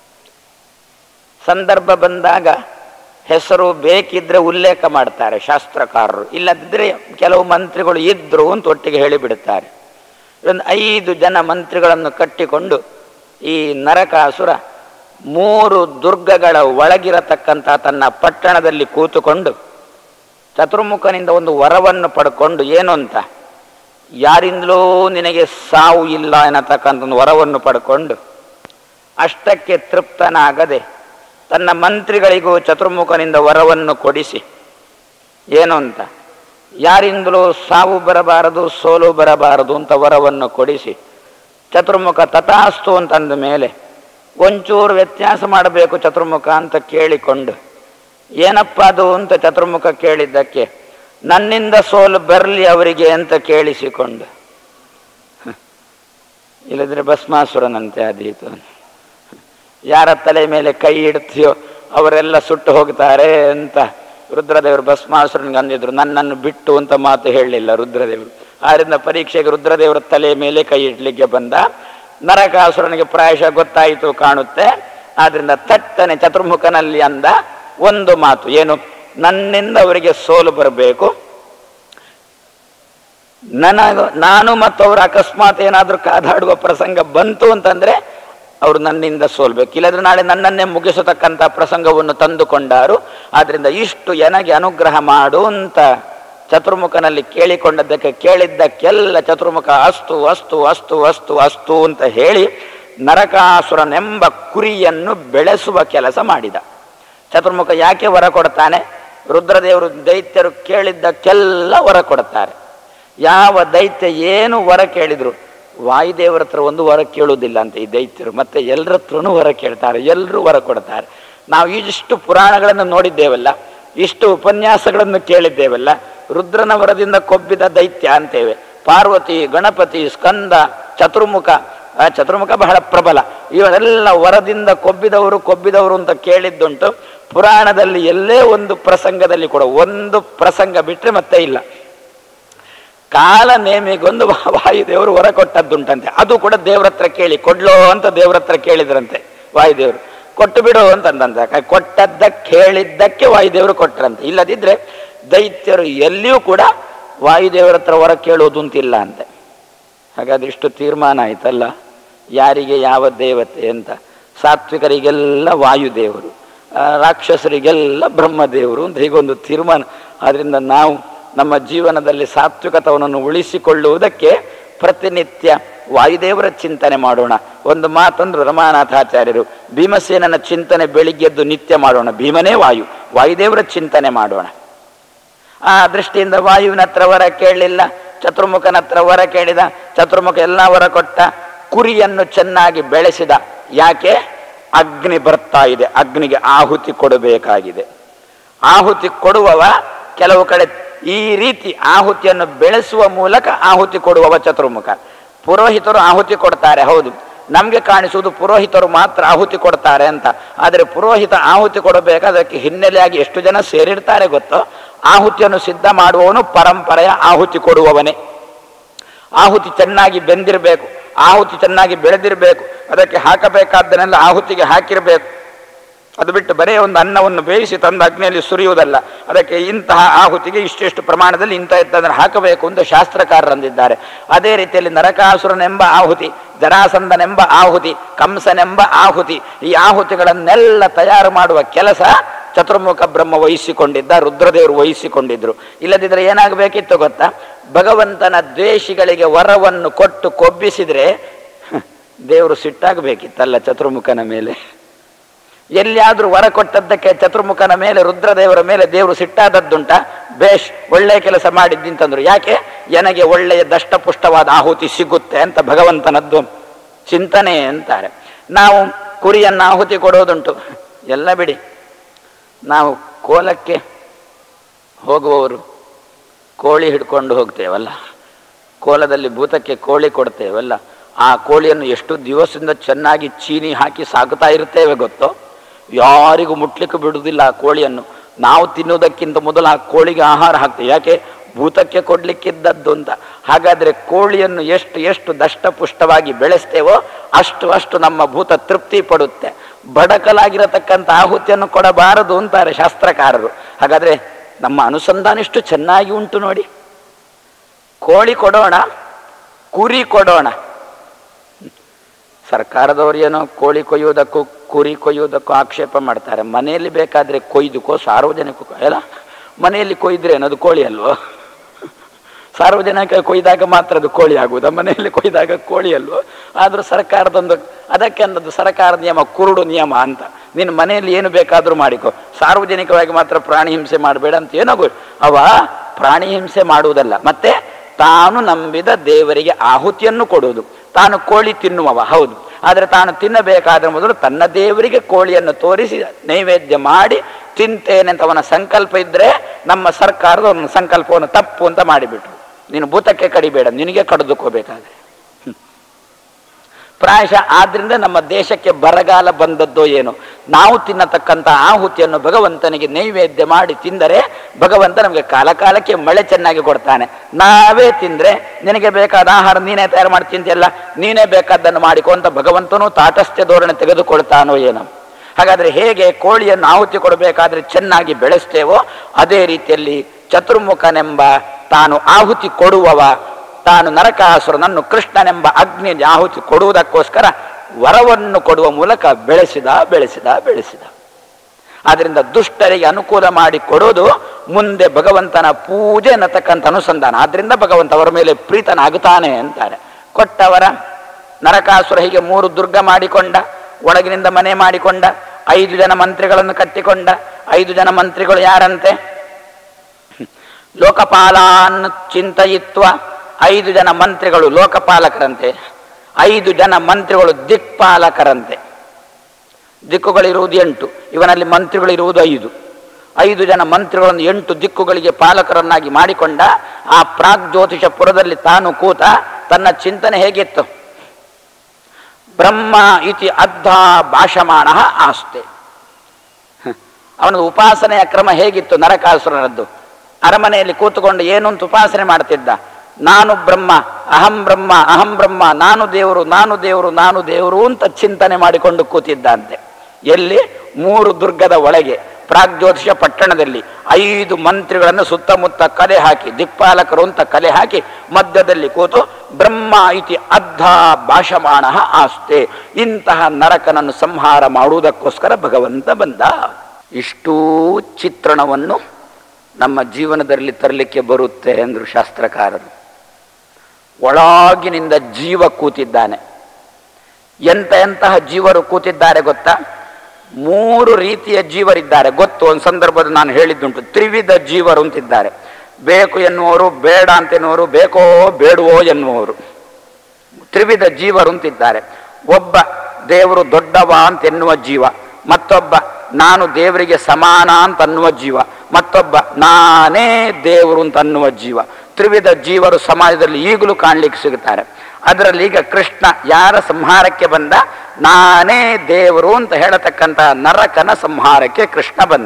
[SPEAKER 1] ಸಂದರ್ಭ ಬಂದಾಗ ಹೆಸರು ಬೇಕಿದ್ರೆ ಉಲ್ಲೇಖ ಮಾಡ್ತಾರೆ ಶಾಸ್ತ್ರಕಾರರು, ಇಲ್ಲದಿದ್ದರೆ ಕೆಲವು ಮಂತ್ರಿಗಳು ಇದ್ರು ಅಂತ ಒಟ್ಟಿಗೆ ಹೇಳಿಬಿಡುತ್ತಾರೆ. ಒಂದು 5 ಜನ ಮಂತ್ರಿಗಳನ್ನು ಕಟ್ಟಿಕೊಂಡು ಈ ನರಕಾಸುರ 3 ದುರ್ಗಗಳ ಒಳಗಿರತಕ್ಕಂಥ ತನ್ನ ಪಟ್ಟಣದಲ್ಲಿ ಕೂತುಕೊಂಡು ಚತುರ್ಮುಖನಿಂದ ಒಂದು ವರವನ್ನು ಪಡ್ಕೊಂಡು ಏನು ಅಂತ, ಯಾರಿಂದಲೂ ನಿನಗೆ ಸಾವು ಇಲ್ಲ ಎನ್ನತಕ್ಕಂಥ ಒಂದು ವರವನ್ನು ಪಡ್ಕೊಂಡು ಅಷ್ಟಕ್ಕೆ ತೃಪ್ತನಾಗದೆ ತನ್ನ ಮಂತ್ರಿಗಳಿಗೂ ಚತುರ್ಮುಖನಿಂದ ವರವನ್ನು ಕೊಡಿಸಿ ಏನು ಅಂತ, ಯಾರಿಂದಲೂ ಸಾವು ಬರಬಾರದು ಸೋಲು ಬರಬಾರದು ಅಂತ ವರವನ್ನು ಕೊಡಿಸಿ ಚತುರ್ಮುಖ ತಥಾಸ್ತು ಅಂತಂದ ಮೇಲೆ ಒಂಚೂರು ವ್ಯತ್ಯಾಸ ಮಾಡಬೇಕು ಚತುರ್ಮುಖ ಅಂತ ಕೇಳಿಕೊಂಡು, ಏನಪ್ಪ ಅದು ಅಂತ ಚತುರ್ಮುಖ ಕೇಳಿದ್ದಕ್ಕೆ ನನ್ನಿಂದ ಸೋಲು ಬರಲಿ ಅವರಿಗೆ ಅಂತ ಕೇಳಿಸಿಕೊಂಡು, ಇಲ್ಲದ್ರೆ ಭಸ್ಮಾಸುರನಂತೆ ಆದೀತು, ಯಾರ ತಲೆ ಮೇಲೆ ಕೈ ಇಡ್ತೀಯೋ ಅವರೆಲ್ಲ ಸುಟ್ಟು ಹೋಗ್ತಾರೆ ಅಂತ ರುದ್ರದೇವರು ಭಸ್ಮಾಸುರನಿಗೆ ಅಂದಿದ್ರು. ನನ್ನನ್ನು ಬಿಟ್ಟು ಅಂತ ಮಾತು ಹೇಳಲಿಲ್ಲ ರುದ್ರದೇವರು. ಆದ್ರಿಂದ ಪರೀಕ್ಷೆಗೆ ರುದ್ರದೇವರ ತಲೆ ಮೇಲೆ ಕೈ ಇಡ್ಲಿಕ್ಕೆ ಬಂದ. ನರಕಾಸುರನಿಗೆ ಪ್ರಾಯಶಃ ಗೊತ್ತಾಯಿತು ಕಾಣುತ್ತೆ. ಆದ್ರಿಂದ ತಟ್ಟನೆ ಚತುರ್ಮುಖನಲ್ಲಿ ಅಂದ ಒಂದು ಮಾತು, ಏನು, ನನ್ನಿಂದ ಅವರಿಗೆ ಸೋಲು ಬರಬೇಕು, ನಾನು ಮತ್ತು ಅವರು ಅಕಸ್ಮಾತ್ ಏನಾದರೂ ಕಾದಾಡುವ ಪ್ರಸಂಗ ಬಂತು ಅಂತಂದ್ರೆ ಅವರು ನನ್ನಿಂದ ಸೋಲ್ಬೇಕು, ಇಲ್ಲದ್ರೆ ನಾಳೆ ನನ್ನನ್ನೇ ಮುಗಿಸತಕ್ಕಂಥ ಪ್ರಸಂಗವನ್ನು ತಂದುಕೊಂಡಾರು. ಆದ್ರಿಂದ ಇಷ್ಟು ನನಗೆ ಅನುಗ್ರಹ ಮಾಡು ಅಂತ ಚತುರ್ಮುಖನಲ್ಲಿ ಕೇಳಿಕೊಂಡದ್ದಕ್ಕೆ ಕೇಳಿದ್ದಕ್ಕೆಲ್ಲ ಚತುರ್ಮುಖ ಅಸ್ತು ಅಸ್ತು ಅಸ್ತು ಅಸ್ತು ಅಸ್ತು ಅಂತ ಹೇಳಿ ನರಕಾಸುರನೆಂಬ ಕುರಿಯನ್ನು ಬೆಳೆಸುವ ಕೆಲಸ ಮಾಡಿದ. ಚತುರ್ಮುಖ ಯಾಕೆ ವರ ಕೊಡ್ತಾನೆ? ರುದ್ರದೇವರು ದೈತ್ಯರು ಕೇಳಿದ್ದಕ್ಕೆಲ್ಲ ವರ ಕೊಡ್ತಾರೆ. ಯಾವ ದೈತ್ಯ ಏನು ವರ ಕೇಳಿದ್ರು ವಾಯುದೇವರ ಹತ್ರ ಒಂದು ವರ ಕೇಳುವುದಿಲ್ಲ ಅಂತ ಈ ದೈತ್ಯರು, ಮತ್ತೆ ಎಲ್ಲರ ಹತ್ರನೂ ವರ ಕೇಳ್ತಾರೆ, ಎಲ್ಲರೂ ವರ ಕೊಡ್ತಾರೆ. ನಾವು ಇಷ್ಟು ಪುರಾಣಗಳನ್ನು ನೋಡಿದ್ದೇವಲ್ಲ, ಇಷ್ಟು ಉಪನ್ಯಾಸಗಳನ್ನು ಕೇಳಿದ್ದೇವಲ್ಲ, ರುದ್ರನ ವರದಿಂದ ಕೊಬ್ಬಿದ ದೈತ್ಯ ಅಂತೇವೆ. ಪಾರ್ವತಿ, ಗಣಪತಿ, ಸ್ಕಂದ, ಚತುರ್ಮುಖ ಬಹಳ ಪ್ರಬಲ, ಇವರೆಲ್ಲ ವರದಿಂದ ಕೊಬ್ಬಿದವರು ಅಂತ ಕೇಳಿದ್ದುಂಟು. ಪುರಾಣದಲ್ಲಿ ಎಲ್ಲೇ ಒಂದು ಪ್ರಸಂಗದಲ್ಲಿ ಕೂಡ ಒಂದು ಪ್ರಸಂಗ ಬಿಟ್ಟರೆ ಮತ್ತೆ ಇಲ್ಲ. ಕಾಲ ನೇಮಿಗೊಂದು ವಾಯುದೇವರು ವರ ಕೊಟ್ಟದ್ದುಂಟಂತೆ, ಅದು ಕೂಡ ದೇವ್ರ ಹತ್ರ ಕೇಳಿ ಕೊಡ್ಲೋ ಅಂತ ದೇವ್ರ ಹತ್ರ ಕೇಳಿದ್ರಂತೆ ವಾಯುದೇವರು. ಕೊಟ್ಟು ಬಿಡು ಅಂತಂದಂತ, ಕೊಟ್ಟದ್ದ ಕೇಳಿದ್ದಕ್ಕೆ ವಾಯುದೇವರು ಕೊಟ್ಟರಂತೆ. ಇಲ್ಲದಿದ್ರೆ ದೈತ್ಯರು ಎಲ್ಲಿಯೂ ಕೂಡ ವಾಯುದೇವರ ಹತ್ರ ವರ ಕೇಳೋದು ಅಂತಿಲ್ಲ ಅಂತೆ. ಹಾಗಾದ್ರೆ ಇಷ್ಟು ತೀರ್ಮಾನ ಆಯ್ತಲ್ಲ ಯಾರಿಗೆ ಯಾವ ದೇವತೆ ಅಂತ. ಸಾತ್ವಿಕರಿಗೆಲ್ಲ ವಾಯುದೇವರು, ರಾಕ್ಷಸರಿಗೆಲ್ಲ ಬ್ರಹ್ಮದೇವರು ಅಂತ ಹೀಗೊಂದು ತೀರ್ಮಾನ. ಆದ್ರಿಂದ ನಾವು ನಮ್ಮ ಜೀವನದಲ್ಲಿ ಸಾತ್ವಿಕತವನ್ನು ಉಳಿಸಿಕೊಳ್ಳುವುದಕ್ಕೆ ಪ್ರತಿನಿತ್ಯ ವಾಯುದೇವರ ಚಿಂತನೆ ಮಾಡೋಣ. ಒಂದು ಮಾತಂದ್ರು ರಮಾನಾಥಾಚಾರ್ಯರು, ಭೀಮಸೇನನ ಚಿಂತನೆ ಬೆಳಿಗ್ಗೆದ್ದು ನಿತ್ಯ ಮಾಡೋಣ, ಭೀಮನೇ ವಾಯುದೇವರ ಚಿಂತನೆ ಮಾಡೋಣ. ಆ ದೃಷ್ಟಿಯಿಂದ ವಾಯುವಿನ ಹತ್ರ ವರ ಕೇಳಲಿಲ್ಲ, ಚತುರ್ಮುಖನ ಹತ್ರ ವರ ಕೇಳಿದ. ಚತುರ್ಮುಖ ಎಲ್ಲ ವರ ಕೊಟ್ಟ, ಕುರಿಯನ್ನು ಚೆನ್ನಾಗಿ ಬೆಳೆಸಿದ. ಯಾಕೆ? ಅಗ್ನಿ ಬರ್ತಾ ಇದೆ, ಅಗ್ನಿಗೆ ಆಹುತಿ ಕೊಡಬೇಕಾಗಿದೆ. ಆಹುತಿ ಕೊಡುವವ ಕೆಲವು ಕಡೆ ಈ ರೀತಿ ಆಹುತಿಯನ್ನು ಬೆಳೆಸುವ ಮೂಲಕ ಆಹುತಿ ಕೊಡುವವ ಚತುರ್ಮುಖ. ಪುರೋಹಿತರು ಆಹುತಿ ಕೊಡ್ತಾರೆ, ಹೌದು, ನಮ್ಗೆ ಕಾಣಿಸುವುದು ಪುರೋಹಿತರು ಮಾತ್ರ ಆಹುತಿ ಕೊಡ್ತಾರೆ ಅಂತ. ಆದರೆ ಪುರೋಹಿತ ಆಹುತಿ ಕೊಡಬೇಕಾದ್ರೆ ಅದಕ್ಕೆ ಹಿನ್ನೆಲೆಯಾಗಿ ಎಷ್ಟು ಜನ ಸೇರಿರ್ತಾರೆ ಗೊತ್ತೋ. ಆಹುತಿಯನ್ನು ಸಿದ್ಧ ಮಾಡುವವನು ಪರಂಪರೆಯ ಆಹುತಿ ಕೊಡುವವನೇ. ಆಹುತಿ ಚೆನ್ನಾಗಿ ಬೆಂದಿರಬೇಕು, ಆಹುತಿ ಚೆನ್ನಾಗಿ ಬೆಳೆದಿರಬೇಕು, ಅದಕ್ಕೆ ಹಾಕಬೇಕಾದ್ದನ್ನೆಲ್ಲ ಆಹುತಿಗೆ ಹಾಕಿರಬೇಕು. ಅದು ಬಿಟ್ಟು ಬರೇ ಒಂದು ಅನ್ನವನ್ನು ಬೇಯಿಸಿ ತಂದು ಅಗ್ನಿಯಲ್ಲಿ ಸುರಿಯುವುದಲ್ಲ. ಅದಕ್ಕೆ ಇಂತಹ ಆಹುತಿಗೆ ಇಷ್ಟೆಷ್ಟು ಪ್ರಮಾಣದಲ್ಲಿ ಇಂಥ ಇದ್ದದನ್ನು ಹಾಕಬೇಕು ಅಂತ ಶಾಸ್ತ್ರಕಾರರಂದಿದ್ದಾರೆ. ಅದೇ ರೀತಿಯಲ್ಲಿ ನರಕಾಸುರನೆಂಬ ಆಹುತಿ, ಜರಾಸಂಧನೆಂಬ ಆಹುತಿ, ಕಂಸನೆಂಬ ಆಹುತಿ, ಈ ಆಹುತಿಗಳನ್ನೆಲ್ಲ ತಯಾರು ಮಾಡುವ ಕೆಲಸ ಚತುರ್ಮುಖ ಬ್ರಹ್ಮ ವಹಿಸಿಕೊಂಡಿದ್ದ, ರುದ್ರದೇವರು ವಹಿಸಿಕೊಂಡಿದ್ರು. ಇಲ್ಲದಿದ್ದರೆ ಏನಾಗಬೇಕಿತ್ತು ಗೊತ್ತಾ? ಭಗವಂತನ ದ್ವೇಷಿಗಳಿಗೆ ವರವನ್ನು ಕೊಟ್ಟು ಕೊಬ್ಬಿಸಿದ್ರೆ ದೇವರು ಸಿಟ್ಟಾಗಬೇಕಿತ್ತಲ್ಲ ಚತುರ್ಮುಖನ ಮೇಲೆ. ಎಲ್ಲಿಯಾದ್ರೂ ವರ ಕೊಟ್ಟದ್ದಕ್ಕೆ ಚತುರ್ಮುಖನ ಮೇಲೆ, ರುದ್ರದೇವರ ಮೇಲೆ ದೇವರು ಸಿಟ್ಟಾದದ್ದುಂಟ? ಬೇಷ್, ಒಳ್ಳೆಯ ಕೆಲಸ ಮಾಡಿದ್ದಿಂತಂದ್ರು. ಯಾಕೆ? ನನಗೆ ಒಳ್ಳೆಯ ದಷ್ಟಪುಷ್ಟವಾದ ಆಹುತಿ ಸಿಗುತ್ತೆ ಅಂತ ಭಗವಂತನದ್ದು ಚಿಂತನೆ ಅಂತಾರೆ. ನಾವು ಕುರಿಯನ್ನು ಆಹುತಿ ಕೊಡೋದುಂಟು, ಎಲ್ಲ ಬಿಡಿ. ನಾವು ಕೋಲಕ್ಕೆ ಹೋಗುವವರು ಕೋಳಿ ಹಿಡ್ಕೊಂಡು ಹೋಗ್ತೇವಲ್ಲ, ಕೋಲದಲ್ಲಿ ಭೂತಕ್ಕೆ ಕೋಳಿ ಕೊಡ್ತೇವಲ್ಲ, ಆ ಕೋಳಿಯನ್ನು ಎಷ್ಟು ದಿವಸದಿಂದ ಚೆನ್ನಾಗಿ ಚೀನಿ ಹಾಕಿ ಸಾಗುತ್ತಾ ಇರ್ತೇವೆ ಗೊತ್ತೋ. ಯಾರಿಗೂ ಮುಟ್ಲಿಕ್ಕೆ ಬಿಡುವುದಿಲ್ಲ ಆ ಕೋಳಿಯನ್ನು. ನಾವು ತಿನ್ನುವುದಕ್ಕಿಂತ ಮೊದಲು ಆ ಕೋಳಿಗೆ ಆಹಾರ ಹಾಕ್ತೇವೆ. ಯಾಕೆ? ಭೂತಕ್ಕೆ ಕೊಡ್ಲಿಕ್ಕಿದ್ದದ್ದು ಅಂತ. ಹಾಗಾದ್ರೆ ಕೋಳಿಯನ್ನು ಎಷ್ಟು ದಷ್ಟಪುಷ್ಟವಾಗಿ ಬೆಳೆಸ್ತೇವೋ ಅಷ್ಟು ನಮ್ಮ ಭೂತ ತೃಪ್ತಿ ಪಡುತ್ತೆ. ಬಡಕಲಾಗಿರತಕ್ಕಂಥ ಆಹುತಿಯನ್ನು ಕೊಡಬಾರದು ಅಂತಾರೆ ಶಾಸ್ತ್ರಕಾರರು. ಹಾಗಾದ್ರೆ ನಮ್ಮ ಅನುಸಂಧಾನ ಎಷ್ಟು ಚೆನ್ನಾಗಿ ಉಂಟು ನೋಡಿ. ಕೋಳಿ ಕೊಡೋಣ, ಕುರಿ ಕೊಡೋಣ. ಸರ್ಕಾರದವ್ರು ಏನೋ ಕೋಳಿ ಕೊಯ್ಯೋದಕ್ಕೂ ಕುರಿ ಕೊಯ್ಯೋದಕ್ಕೂ ಆಕ್ಷೇಪ ಮಾಡ್ತಾರೆ. ಮನೆಯಲ್ಲಿ ಬೇಕಾದರೆ ಕೊಯ್ದಕ್ಕೋ ಸಾರ್ವಜನಿಕಕ್ಕೋ ಎಲ್ಲ ಮನೆಯಲ್ಲಿ ಕೊಯ್ದ್ರೆ ಏನದು ಕೋಳಿ ಅಲ್ವೋ? ಸಾರ್ವಜನಿಕ ಕೊಯ್ದಾಗ ಮಾತ್ರ ಅದು ಕೋಳಿ ಆಗುವುದ? ಮನೆಯಲ್ಲಿ ಕೊಯ್ದಾಗ ಕೋಳಿ ಅಲ್ವೋ? ಆದರೂ ಸರ್ಕಾರದೊಂದು ಅದಕ್ಕೆ ಅನ್ನೋದು ಸರ್ಕಾರದ ನಿಯಮ, ಕುರುಡು ನಿಯಮ ಅಂತ. ನಿನ್ನ ಮನೆಯಲ್ಲಿ ಏನು ಬೇಕಾದರೂ ಮಾಡಿಕೊ, ಸಾರ್ವಜನಿಕವಾಗಿ ಮಾತ್ರ ಪ್ರಾಣಿ ಹಿಂಸೆ ಮಾಡಬೇಡ ಅಂತ ಏನಾಗೋ. ಅವ ಪ್ರಾಣಿ ಹಿಂಸೆ ಮಾಡುವುದಲ್ಲ, ಮತ್ತೆ ತಾನು ನಂಬಿದ ದೇವರಿಗೆ ಆಹುತಿಯನ್ನು ಕೊಡುವುದು. ತಾನು ಕೋಳಿ ತಿನ್ನುವವ ಹೌದು, ಆದರೆ ತಾನು ತಿನ್ನಬೇಕಾದ್ರೆ ಮೊದಲು ತನ್ನ ದೇವರಿಗೆ ಕೋಳಿಯನ್ನು ತೋರಿಸಿ ನೈವೇದ್ಯ ಮಾಡಿ ತಿಂತೇನೆ ಅಂತ ಅವನ ಸಂಕಲ್ಪ ಇದ್ದರೆ ನಮ್ಮ ಸರ್ಕಾರದ ಅವನ ಸಂಕಲ್ಪವನ್ನು ತಪ್ಪು ಅಂತ ಮಾಡಿಬಿಟ್ರು. ನೀನು ಭೂತಕ್ಕೆ ಕಡಿಬೇಡ, ನಿನಗೆ ಕಡಿದುಕೋಬೇಕಾದ್ರೆ. ಪ್ರಾಯಶಃ ಆದ್ರಿಂದ ನಮ್ಮ ದೇಶಕ್ಕೆ ಬರಗಾಲ ಬಂದದ್ದೋ ಏನು. ನಾವು ತಿನ್ನತಕ್ಕಂಥ ಆಹುತಿಯನ್ನು ಭಗವಂತನಿಗೆ ನೈವೇದ್ಯ ಮಾಡಿ ತಿಂದರೆ ಭಗವಂತ ನಮಗೆ ಕಾಲ ಕಾಲಕ್ಕೆ ಮಳೆ ಚೆನ್ನಾಗಿ ಕೊಡ್ತಾನೆ. ನಾವೇ ತಿಂದರೆ ನಿನಗೆ ಬೇಕಾದ ಆಹಾರ ನೀನೇ ತಯಾರು ಮಾಡಿ ತಿಂತಿಯಲ್ಲ, ನೀನೇ ಬೇಕಾದ್ದನ್ನು ಮಾಡಿಕೊಂತ ಭಗವಂತನೂ ತಾಟಸ್ಥ್ಯ ಧೋರಣೆ ತೆಗೆದುಕೊಳ್ತಾನೋ ಏನೋ. ಹಾಗಾದರೆ ಹೇಗೆ ಕೋಳಿಯನ್ನು ಆಹುತಿ ಕೊಡಬೇಕಾದ್ರೆ ಚೆನ್ನಾಗಿ ಬೆಳೆಸ್ತೇವೋ ಅದೇ ರೀತಿಯಲ್ಲಿ ಚತುರ್ಮುಖನೆಂಬ ತಾನು ಆಹುತಿ ಕೊಡುವವ, ತಾನು ನರಕಾಸುರನನ್ನು ಕೃಷ್ಣನೆಂಬ ಅಗ್ನಿ ಆಹುತಿ ಕೊಡುವುದಕ್ಕೋಸ್ಕರ ವರವನ್ನು ಕೊಡುವ ಮೂಲಕ ಬೆಳೆಸಿದ. ಆದ್ದರಿಂದ ದುಷ್ಟರಿಗೆ ಅನುಕೂಲ ಮಾಡಿ ಕೊಡೋದು ಮುಂದೆ ಭಗವಂತನ ಪೂಜೆ ಅನ್ನತಕ್ಕಂಥ ಅನುಸಂಧಾನ. ಆದ್ರಿಂದ ಭಗವಂತ ಅವರ ಮೇಲೆ ಪ್ರೀತನಾಗುತ್ತಾನೆ ಅಂತಾರೆ. ಕೊಟ್ಟವರ ನರಕಾಸುರ ಹೀಗೆ 3 ದುರ್ಗ ಮಾಡಿಕೊಂಡ, ಒಳಗಿನಿಂದ ಮನೆ ಮಾಡಿಕೊಂಡ, 5 ಜನ ಮಂತ್ರಿಗಳನ್ನು ಕಟ್ಟಿಕೊಂಡ. 5 ಜನ ಮಂತ್ರಿಗಳು ಯಾರಂತೆ? ಲೋಕಪಾಲಾನ್ ಚಿಂತಯಿತ್ವ. 5 ಜನ ಮಂತ್ರಿಗಳು ಲೋಕಪಾಲಕರಂತೆ, 5 ಜನ ಮಂತ್ರಿಗಳು ದಿಕ್ಪಾಲಕರಂತೆ. ದಿಕ್ಕುಗಳಿರುವುದು 8, ಇವನಲ್ಲಿ ಮಂತ್ರಿಗಳಿರುವುದು 5. 5 ಜನ ಮಂತ್ರಿಗಳನ್ನು 8 ದಿಕ್ಕುಗಳಿಗೆ ಪಾಲಕರನ್ನಾಗಿ ಮಾಡಿಕೊಂಡ. ಆ ಪ್ರಾಗ್ಜ್ಯೋತಿಷಪುರದಲ್ಲಿ ತಾನು ಕೂತ ತನ್ನ ಚಿಂತನೆ ಹೇಗಿತ್ತು? ಬ್ರಹ್ಮ ಇತಿ ಅರ್ಧ ಭಾಷಮಾಣ ಆಸ್ತೆ. ಅವನ ಉಪಾಸನೆಯ ಕ್ರಮ ಹೇಗಿತ್ತು? ನರಕಾಸುರನದ್ದು ಅರಮನೆಯಲ್ಲಿ ಕೂತುಕೊಂಡು ಏನು ಅಂತ ಉಪಾಸನೆ ಮಾಡ್ತಿದ್ದ? ನಾನು ಬ್ರಹ್ಮ, ಅಹಂ ಬ್ರಹ್ಮ, ಅಹಂ ಬ್ರಹ್ಮ, ನಾನು ದೇವರು, ನಾನು ದೇವರು, ನಾನು ದೇವರು ಅಂತ ಚಿಂತನೆ ಮಾಡಿಕೊಂಡು ಕೂತಿದ್ದಂತೆ. ಎಲ್ಲಿ? 3 ದುರ್ಗದ ಒಳಗೆ ಪ್ರಾಗ್ಜ್ಯೋತಿಷ ಪಟ್ಟಣದಲ್ಲಿ 5 ಮಂತ್ರಿಗಳನ್ನು ಸುತ್ತಮುತ್ತ ಕಲೆ ಹಾಕಿ, ದಿಕ್ಪಾಲಕರು ಅಂತ ಕಲೆ ಹಾಕಿ ಮಧ್ಯದಲ್ಲಿ ಕೂತು ಬ್ರಹ್ಮ ಇತಿ ಅರ್ಧ ಭಾಷಮಾಣ ಆಸ್ತೆ. ಇಂತಹ ನರಕನನ್ನು ಸಂಹಾರ ಮಾಡುವುದಕ್ಕೋಸ್ಕರ ಭಗವಂತ ಬಂದ. ಇಷ್ಟೂ ಚಿತ್ರಣವನ್ನು ನಮ್ಮ ಜೀವನದಲ್ಲಿ ತರಲಿಕ್ಕೆ ಬರುತ್ತೆ ಎಂದರು ಶಾಸ್ತ್ರಕಾರರು. ಒಳಗಿನಿಂದ ಜೀವ ಕೂತಿದ್ದಾನೆ. ಎಂತಹ ಜೀವರು ಕೂತಿದ್ದಾರೆ ಗೊತ್ತಾ? 3 ರೀತಿಯ ಜೀವರಿದ್ದಾರೆ ಗೊತ್ತು. ಒಂದು ಸಂದರ್ಭದಲ್ಲಿ ನಾನು ಹೇಳಿದ್ದುಂಟು, ತ್ರಿವಿಧ ಜೀವರು ಅಂತಿದ್ದಾರೆ. ಬೇಕು ಎನ್ನುವರು, ಬೇಡ ಅಂತೆನ್ನುವರು, ಬೇಕೋ ಬೇಡುವೋ ಎನ್ನುವರು. ತ್ರಿವಿಧ ಜೀವರು ಅಂತಿದ್ದಾರೆ. ಒಬ್ಬ ದೇವರು ದೊಡ್ಡವ ಅಂತೆನ್ನುವ ಜೀವ, ಮತ್ತೊಬ್ಬ ನಾನು ದೇವರಿಗೆ ಸಮಾನ ಅಂತ ಅನ್ನುವ ಜೀವ, ಮತ್ತೊಬ್ಬ ನಾನೇ ದೇವರು ಅಂತ ಅನ್ನುವ ಜೀವ. ತ್ರಿವಿಧ ಜೀವರು ಸಮಾಜದಲ್ಲಿ ಈಗಲೂ ಕಾಣಲಿಕ್ಕೆ ಸಿಗುತ್ತಾರೆ. ಅದರಲ್ಲಿ ಈಗ ಕೃಷ್ಣ ಯಾರ ಸಂಹಾರಕ್ಕೆ ಬಂದ? ನಾನೇ ದೇವರು ಅಂತ ಹೇಳತಕ್ಕಂಥ ನರಕನ ಸಂಹಾರಕ್ಕೆ ಕೃಷ್ಣ ಬಂದ.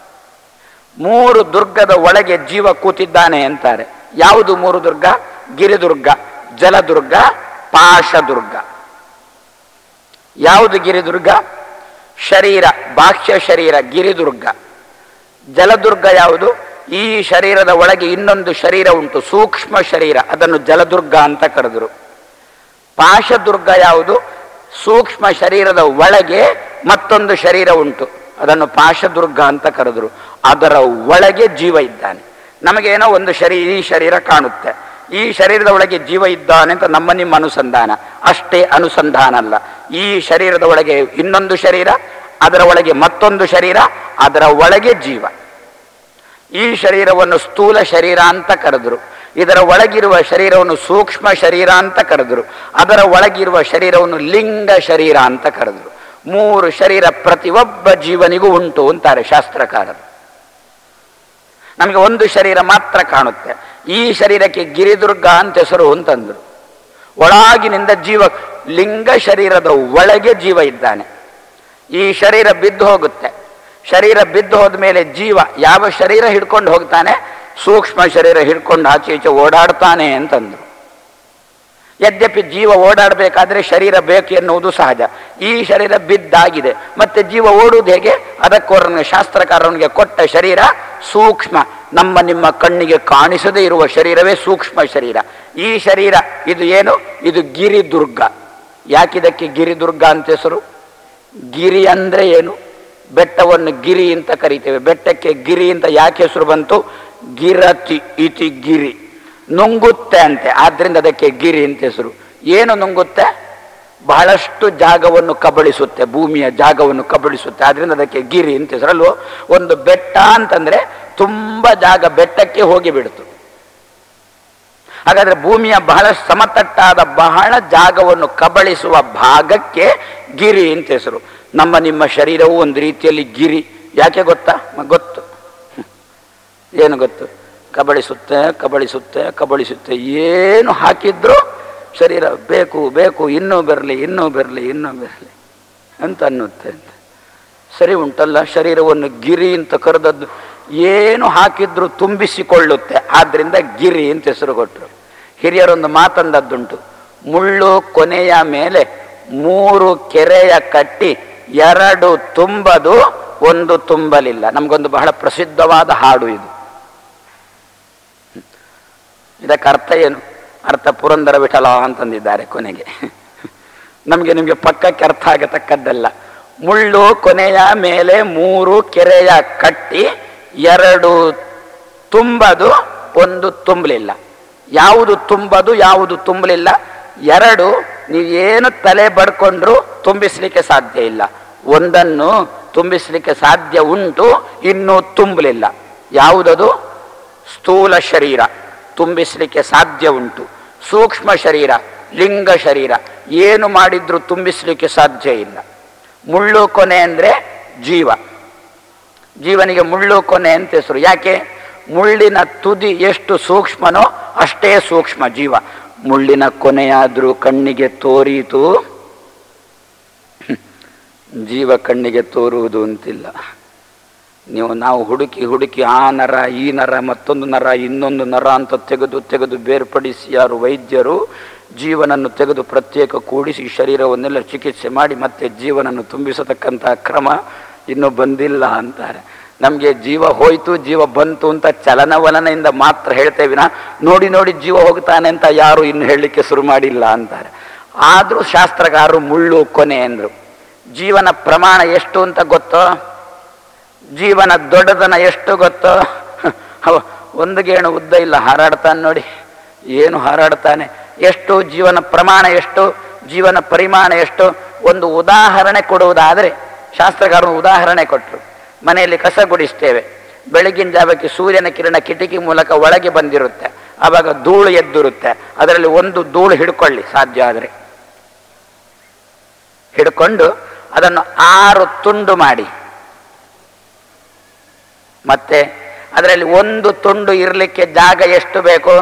[SPEAKER 1] 3 ದುರ್ಗದ ಒಳಗೆ ಜೀವ ಕೂತಿದ್ದಾನೆ ಅಂತಾರೆ. ಯಾವುದು 3 ದುರ್ಗ? ಗಿರಿದುರ್ಗ, ಜಲದುರ್ಗ, ಪಾಶದುರ್ಗ. ಯಾವುದು ಗಿರಿದುರ್ಗ? ಶರೀರ, ಬಾಹ್ಯ ಶರೀರ ಗಿರಿದುರ್ಗ. ಜಲದುರ್ಗ ಯಾವುದು? ಈ ಶರೀರದ ಒಳಗೆ ಇನ್ನೊಂದು ಶರೀರ ಉಂಟು, ಸೂಕ್ಷ್ಮ ಶರೀರ, ಅದನ್ನು ಜಲದುರ್ಗ ಅಂತ ಕರೆದರು. ಪಾಶದುರ್ಗ ಯಾವುದು? ಸೂಕ್ಷ್ಮ ಶರೀರದ ಒಳಗೆ ಮತ್ತೊಂದು ಶರೀರ ಉಂಟು, ಅದನ್ನು ಪಾಶದುರ್ಗ ಅಂತ ಕರೆದರು. ಅದರ ಒಳಗೆ ಜೀವ ಇದ್ದಾನೆ. ನಮಗೇನೋ ಒಂದು ಈ ಶರೀರ ಕಾಣುತ್ತೆ, ಈ ಶರೀರದ ಒಳಗೆ ಜೀವ ಇದ್ದಾನೆ ಅಂತ ನಿಮ್ಮ ಅನುಸಂಧಾನ. ಅಷ್ಟೇ ಅನುಸಂಧಾನ ಅಲ್ಲ. ಈ ಶರೀರದ ಒಳಗೆ ಇನ್ನೊಂದು ಶರೀರ, ಅದರ ಒಳಗೆ ಮತ್ತೊಂದು ಶರೀರ, ಅದರ ಒಳಗೆ ಜೀವ. ಈ ಶರೀರವನ್ನು ಸ್ಥೂಲ ಶರೀರ ಅಂತ ಕರೆದರು. ಇದರ ಒಳಗಿರುವ ಶರೀರವನ್ನು ಸೂಕ್ಷ್ಮ ಶರೀರ ಅಂತ ಕರೆದರು. ಅದರ ಒಳಗಿರುವ ಶರೀರವನ್ನು ಲಿಂಗ ಶರೀರ ಅಂತ ಕರೆದರು. 3 ಶರೀರ ಪ್ರತಿಯೊಬ್ಬ ಜೀವನಿಗೂ ಉಂಟು ಅಂತಾರೆ ಶಾಸ್ತ್ರಕಾರರು. ನಮಗೆ ಒಂದು ಶರೀರ ಮಾತ್ರ ಕಾಣುತ್ತೆ. ಈ ಶರೀರಕ್ಕೆ ಗಿರಿದುರ್ಗ ಅಂತ ಹೆಸರು ಅಂತಂದರು. ಒಳಗಿನಿಂದ ಜೀವ, ಲಿಂಗ ಶರೀರದ ಒಳಗೆ ಜೀವ ಇದ್ದಾನೆ. ಈ ಶರೀರ ಬಿದ್ದು ಹೋಗುತ್ತೆ. ಶರೀರ ಬಿದ್ದು ಹೋದ ಮೇಲೆ ಜೀವ ಯಾವ ಶರೀರ ಹಿಡ್ಕೊಂಡು ಹೋಗ್ತಾನೆ? ಸೂಕ್ಷ್ಮ ಶರೀರ ಹಿಡ್ಕೊಂಡು ಆಚೆ ಈಚೆ ಓಡಾಡ್ತಾನೆ ಅಂತಂದ್ರು. ಯದ್ಯಪಿ ಜೀವ ಓಡಾಡಬೇಕಾದ್ರೆ ಶರೀರ ಬೇಕು ಎನ್ನುವುದು ಸಹಜ. ಈ ಶರೀರ ಬಿದ್ದಾಗಿದೆ, ಮತ್ತೆ ಜೀವ ಓಡುವುದು ಹೇಗೆ? ಅದಕ್ಕೋರ್ನ ಶಾಸ್ತ್ರಕಾರನಿಗೆ ಕೊಟ್ಟ ಶರೀರ ಸೂಕ್ಷ್ಮ. ನಿಮ್ಮ ಕಣ್ಣಿಗೆ ಕಾಣಿಸದೇ ಇರುವ ಶರೀರವೇ ಸೂಕ್ಷ್ಮ ಶರೀರ. ಈ ಶರೀರ ಇದು ಏನು? ಇದು ಗಿರಿದುರ್ಗ. ಯಾಕಿದಕ್ಕೆ ಗಿರಿದುರ್ಗ ಅಂತ ಹೆಸರು? ಗಿರಿ ಅಂದ್ರೆ ಏನು? ಬೆಟ್ಟವನ್ನು ಗಿರಿ ಅಂತ ಕರಿತೇವೆ. ಬೆಟ್ಟಕ್ಕೆ ಗಿರಿ ಅಂತ ಯಾಕೆ ಹೆಸರು ಬಂತು? ಗಿರತಿ ಇತಿ ಗಿರಿ, ನುಂಗುತ್ತೆ ಅಂತೆ, ಆದ್ರಿಂದ ಅದಕ್ಕೆ ಗಿರಿ ಅಂತ ಹೆಸರು. ಏನು ನುಂಗುತ್ತೆ? ಬಹಳಷ್ಟು ಜಾಗವನ್ನು ಕಬಳಿಸುತ್ತೆ, ಭೂಮಿಯ ಜಾಗವನ್ನು ಕಬಳಿಸುತ್ತೆ, ಆದ್ರಿಂದ ಅದಕ್ಕೆ ಗಿರಿ ಅಂತ ಹೆಸರು. ಅಲ್ವೋ? ಒಂದು ಬೆಟ್ಟ ಅಂತಂದ್ರೆ ತುಂಬಾ ಜಾಗ ಬೆಟ್ಟಕ್ಕೆ ಹೋಗಿ ಬಿಡ್ತು. ಹಾಗಾದ್ರೆ ಭೂಮಿಯ ಬಹಳ ಸಮತಟ್ಟಾದ ಬಹಳ ಜಾಗವನ್ನು ಕಬಳಿಸುವ ಭಾಗಕ್ಕೆ ಗಿರಿ ಅಂತ ಹೆಸರು. ನಿಮ್ಮ ಶರೀರವು ಒಂದು ರೀತಿಯಲ್ಲಿ ಗಿರಿ. ಯಾಕೆ ಗೊತ್ತಾ? ಗೊತ್ತು. ಏನು ಗೊತ್ತು? ಕಬಳಿಸುತ್ತೆ ಕಬಳಿಸುತ್ತೆ ಕಬಳಿಸುತ್ತೆ. ಏನು ಹಾಕಿದ್ರು ಶರೀರ ಬೇಕು ಬೇಕು, ಇನ್ನೂ ಬರಲಿ ಇನ್ನೂ ಬರಲಿ ಇನ್ನೂ ಬರಲಿ ಅಂತ ಅನ್ನುತ್ತೆ. ಸರಿ ಉಂಟಲ್ಲ? ಶರೀರವನ್ನು ಗಿರಿ ಅಂತ ಕರೆದದ್ದು. ಏನು ಹಾಕಿದ್ರು ತುಂಬಿಸಿಕೊಳ್ಳುತ್ತೆ, ಆದ್ರಿಂದ ಗಿರಿ ಅಂತ ಹೆಸರು ಕೊಟ್ಟರು. ಹಿರಿಯರೊಂದು ಮಾತಂದದ್ದುಂಟು, ಮುಳ್ಳು ಕೊನೆಯ ಮೇಲೆ 3 ಕೆರೆಯ ಕಟ್ಟಿ 2 ತುಂಬದು 1 ತುಂಬಲಿಲ್ಲ. ನಮಗೊಂದು ಬಹಳ ಪ್ರಸಿದ್ಧವಾದ ಹಾಡು ಇದು. ಇದಕ್ಕೆ ಅರ್ಥ ಏನು? ಅರ್ಥ ಪುರಂದರ ವಿಠಲ ಅಂತಂದಿದ್ದಾರೆ ಕೊನೆಗೆ. ನಿಮಗೆ ಪಕ್ಕಕ್ಕೆ ಅರ್ಥ ಆಗತಕ್ಕದ್ದಲ್ಲ. ಮುಳ್ಳು ಕೊನೆಯ ಮೇಲೆ 3 ಕೆರೆಯ ಕಟ್ಟಿ 2 ತುಂಬದು 1 ತುಂಬಲಿಲ್ಲ. ಯಾವುದು ತುಂಬದು ಯಾವುದು ತುಂಬಲಿಲ್ಲ? 2 ನೀವೇನು ತಲೆ ಬಡ್ಕೊಂಡ್ರು ತುಂಬಿಸ್ಲಿಕ್ಕೆ ಸಾಧ್ಯ ಇಲ್ಲ. 1 ತುಂಬಿಸ್ಲಿಕ್ಕೆ ಸಾಧ್ಯ ಉಂಟು, ಇನ್ನೂ ತುಂಬಲಿಲ್ಲ. ಯಾವುದದು? ಸ್ಥೂಲ ಶರೀರ ತುಂಬಿಸ್ಲಿಕ್ಕೆ ಸಾಧ್ಯ ಉಂಟು. ಸೂಕ್ಷ್ಮ ಶರೀರ, ಲಿಂಗ ಶರೀರ ಏನು ಮಾಡಿದ್ರೂ ತುಂಬಿಸ್ಲಿಕ್ಕೆ ಸಾಧ್ಯ ಇಲ್ಲ. ಮುಳ್ಳು ಕೊನೆ ಅಂದ್ರೆ ಜೀವ. ಜೀವನಿಗೆ ಮುಳ್ಳು ಕೊನೆ ಅಂತ ಹೆಸರು. ಯಾಕೆ? ಮುಳ್ಳಿನ ತುದಿ ಎಷ್ಟು ಸೂಕ್ಷ್ಮನೋ ಅಷ್ಟೇ ಸೂಕ್ಷ್ಮ ಜೀವ. ಮುಳ್ಳಿನ ಕೊನೆಯಾದ್ರೂ ಕಣ್ಣಿಗೆ ತೋರೀತು, ಜೀವ ಕಣ್ಣಿಗೆ ತೋರುವುದು ಅಂತಿಲ್ಲ. ನಾವು ಹುಡುಕಿ ಹುಡುಕಿ ಆ ನರ ಈ ನರ ಮತ್ತೊಂದು ನರ ಇನ್ನೊಂದು ನರ ಅಂತ ತೆಗೆದು ತೆಗೆದು ಬೇರ್ಪಡಿಸಿ ಯಾರು ವೈದ್ಯರು ಜೀವನನ್ನು ತೆಗೆದು ಪ್ರತ್ಯೇಕ ಕೂಡಿಸಿ ಶರೀರವನ್ನೆಲ್ಲ ಚಿಕಿತ್ಸೆ ಮಾಡಿ ಮತ್ತೆ ಜೀವನನ್ನು ತುಂಬಿಸತಕ್ಕಂಥ ಕ್ರಮ ಇನ್ನೂ ಬಂದಿಲ್ಲ ಅಂತಾರೆ. ನಮಗೆ ಜೀವ ಹೋಯ್ತು ಜೀವ ಬಂತು ಅಂತ ಚಲನವಲನೆಯಿಂದ ಮಾತ್ರ ಹೇಳ್ತೇವಿನ, ನೋಡಿ ನೋಡಿ ಜೀವ ಹೋಗ್ತಾನೆ ಅಂತ ಯಾರು ಇನ್ನು ಹೇಳಲಿಕ್ಕೆ ಶುರು ಮಾಡಿಲ್ಲ ಅಂತಾರೆ. ಆದರೂ ಶಾಸ್ತ್ರಕಾರರು ಮುಳ್ಳು ಕೊನೆ ಅಂದರು. ಜೀವನ ಪ್ರಮಾಣ ಎಷ್ಟು ಅಂತ ಗೊತ್ತೋ? ಜೀವನ ದೊಡ್ಡದನ ಎಷ್ಟು ಗೊತ್ತೋ? 1 ಗೇಣು ಉದ್ದ ಇಲ್ಲ, ಹಾರಾಡ್ತಾನೆ ನೋಡಿ. ಏನು ಹಾರಾಡ್ತಾನೆ? ಎಷ್ಟು ಜೀವನ ಪ್ರಮಾಣ ಎಷ್ಟು, ಜೀವನ ಪರಿಮಾಣ ಎಷ್ಟು? ಒಂದು ಉದಾಹರಣೆ ಕೊಡುವುದಾದರೆ ಶಾಸ್ತ್ರಕಾರರು ಉದಾಹರಣೆ ಕೊಟ್ಟರು. ಮನೆಯಲ್ಲಿ ಕಸ ಗುಡಿಸ್ತೇವೆ, ಬೆಳಗಿನ ಜಾವಕ್ಕೆ ಸೂರ್ಯನ ಕಿರಣ ಕಿಟಕಿ ಮೂಲಕ ಒಳಗೆ ಬಂದಿರುತ್ತೆ, ಆವಾಗ ಧೂಳು ಎದ್ದಿರುತ್ತೆ. ಅದರಲ್ಲಿ 1 ಧೂಳು ಹಿಡ್ಕೊಳ್ಳಿ ಸಾಧ್ಯ ಆದರೆ, ಹಿಡ್ಕೊಂಡು ಅದನ್ನು 6 ತುಂಡು ಮಾಡಿ, ಮತ್ತೆ ಅದರಲ್ಲಿ 1 ತುಂಡು ಇರಲಿಕ್ಕೆ ಜಾಗ ಎಷ್ಟು ಬೇಕು?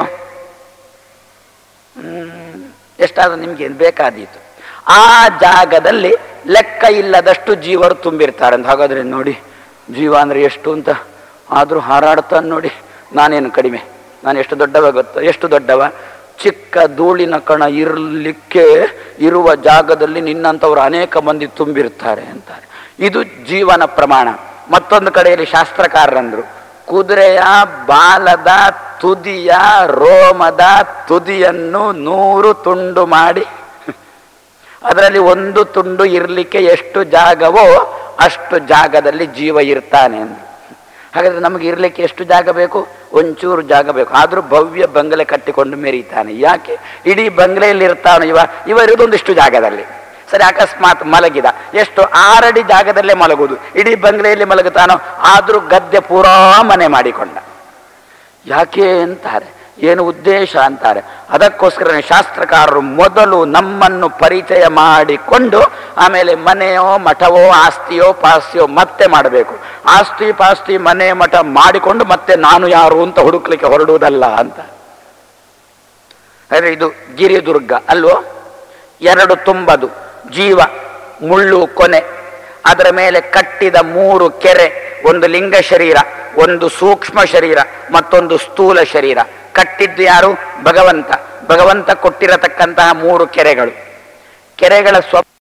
[SPEAKER 1] ಎಷ್ಟಾದ್ರೂ ನಿಮ್ಗೆ ಬೇಕಾದೀತು. ಆ ಜಾಗದಲ್ಲಿ ಲೆಕ್ಕ ಇಲ್ಲದಷ್ಟು ಜೀವರು ತುಂಬಿರ್ತಾರೆ ಅಂತ. ಹಾಗಾದ್ರೆ ನೋಡಿ ಜೀವ ಅಂದ್ರೆ ಎಷ್ಟು ಅಂತ. ಆದ್ರೂ ಹಾರಾಡ್ತಾನೆ ನೋಡಿ. ನಾನೇನು ಕಡಿಮೆ? ನಾನು ಎಷ್ಟು ದೊಡ್ಡವ ಗೊತ್ತ? ಎಷ್ಟು ದೊಡ್ಡವ? ಚಿಕ್ಕ ಧೂಳಿನ ಕಣ ಇರಲಿಕ್ಕೆ ಇರುವ ಜಾಗದಲ್ಲಿ ನಿನ್ನಂಥವ್ರು ಅನೇಕ ಮಂದಿ ತುಂಬಿರ್ತಾರೆ ಅಂತಾರೆ. ಇದು ಜೀವನ ಪ್ರಮಾಣ. ಮತ್ತೊಂದು ಕಡೆಯಲ್ಲಿ ಶಾಸ್ತ್ರಕಾರರಂದ್ರು, ಕುದುರೆಯ ಬಾಲದ ತುದಿಯ ರೋಮದ ತುದಿಯನ್ನು 100 ತುಂಡು ಮಾಡಿ ಅದರಲ್ಲಿ 1 ತುಂಡು ಇರಲಿಕ್ಕೆ ಎಷ್ಟು ಜಾಗವೋ ಅಷ್ಟು ಜಾಗದಲ್ಲಿ ಜೀವ ಇರ್ತಾನೆ ಅಂದ್ರು. ಹಾಗಾದ್ರೆ ನಮಗೆ ಇರಲಿಕ್ಕೆ ಎಷ್ಟು ಜಾಗ ಬೇಕು? ಒಂಚೂರು ಜಾಗ ಬೇಕು. ಆದ್ರೂ ಭವ್ಯ ಬಂಗಲೆ ಕಟ್ಟಿಕೊಂಡು ಮೆರೀತಾನೆ. ಯಾಕೆ? ಇಡೀ ಬಂಗಲೆಯಲ್ಲಿ ಇರ್ತಾನೆ ಇವ ಇರೋದೊಂದಿಷ್ಟು ಜಾಗದಲ್ಲಿ. ಸರಿ, ಅಕಸ್ಮಾತ್ ಮಲಗಿದ, ಎಷ್ಟು 6 ಅಡಿ ಜಾಗದಲ್ಲೇ ಮಲಗುವುದು, ಇಡೀ ಬಂಗಲೆಯಲ್ಲಿ ಮಲಗುತ್ತಾನೋ, ಆದ್ರೂ ಗದ್ದೆ ಪೂರಾ ಮನೆ ಮಾಡಿಕೊಂಡ. ಯಾಕೆ ಅಂತಾರೆ? ಏನು ಉದ್ದೇಶ ಅಂತಾರೆ? ಅದಕ್ಕೋಸ್ಕರ ಶಾಸ್ತ್ರಕಾರರು ಮೊದಲು ನಮ್ಮನ್ನು ಪರಿಚಯ ಮಾಡಿಕೊಂಡು ಆಮೇಲೆ ಮನೆಯೋ ಮಠವೋ ಆಸ್ತಿಯೋ ಪಾಸ್ತಿಯೋ ಮತ್ತೆ ಮಾಡಬೇಕು. ಆಸ್ತಿ ಪಾಸ್ತಿ ಮನೆ ಮಠ ಮಾಡಿಕೊಂಡು ಮತ್ತೆ ನಾನು ಯಾರು ಅಂತ ಹುಡುಕ್ಲಿಕ್ಕೆ ಹೊರಡುವುದಲ್ಲ ಅಂತ. ಆದರೆ ಇದು ಗಿರಿದುರ್ಗ ಅಲ್ವೋ? 2 ತುಂಬದು ಜೀವ, ಮುಳ್ಳು ಕೊನೆ, ಅದರ ಮೇಲೆ ಕಟ್ಟಿದ 3 ಕೆರೆ, 1 ಲಿಂಗ ಶರೀರ, 1 ಸೂಕ್ಷ್ಮ ಶರೀರ, ಮತ್ತೊಂದು ಸ್ಥೂಲ ಶರೀರ. ಕಟ್ಟಿದ್ದು ಯಾರು? ಭಗವಂತ. ಭಗವಂತ ಕೊಟ್ಟಿರತಕ್ಕಂತಹ 3 ಕೆರೆಗಳು. ಕೆರೆಗಳ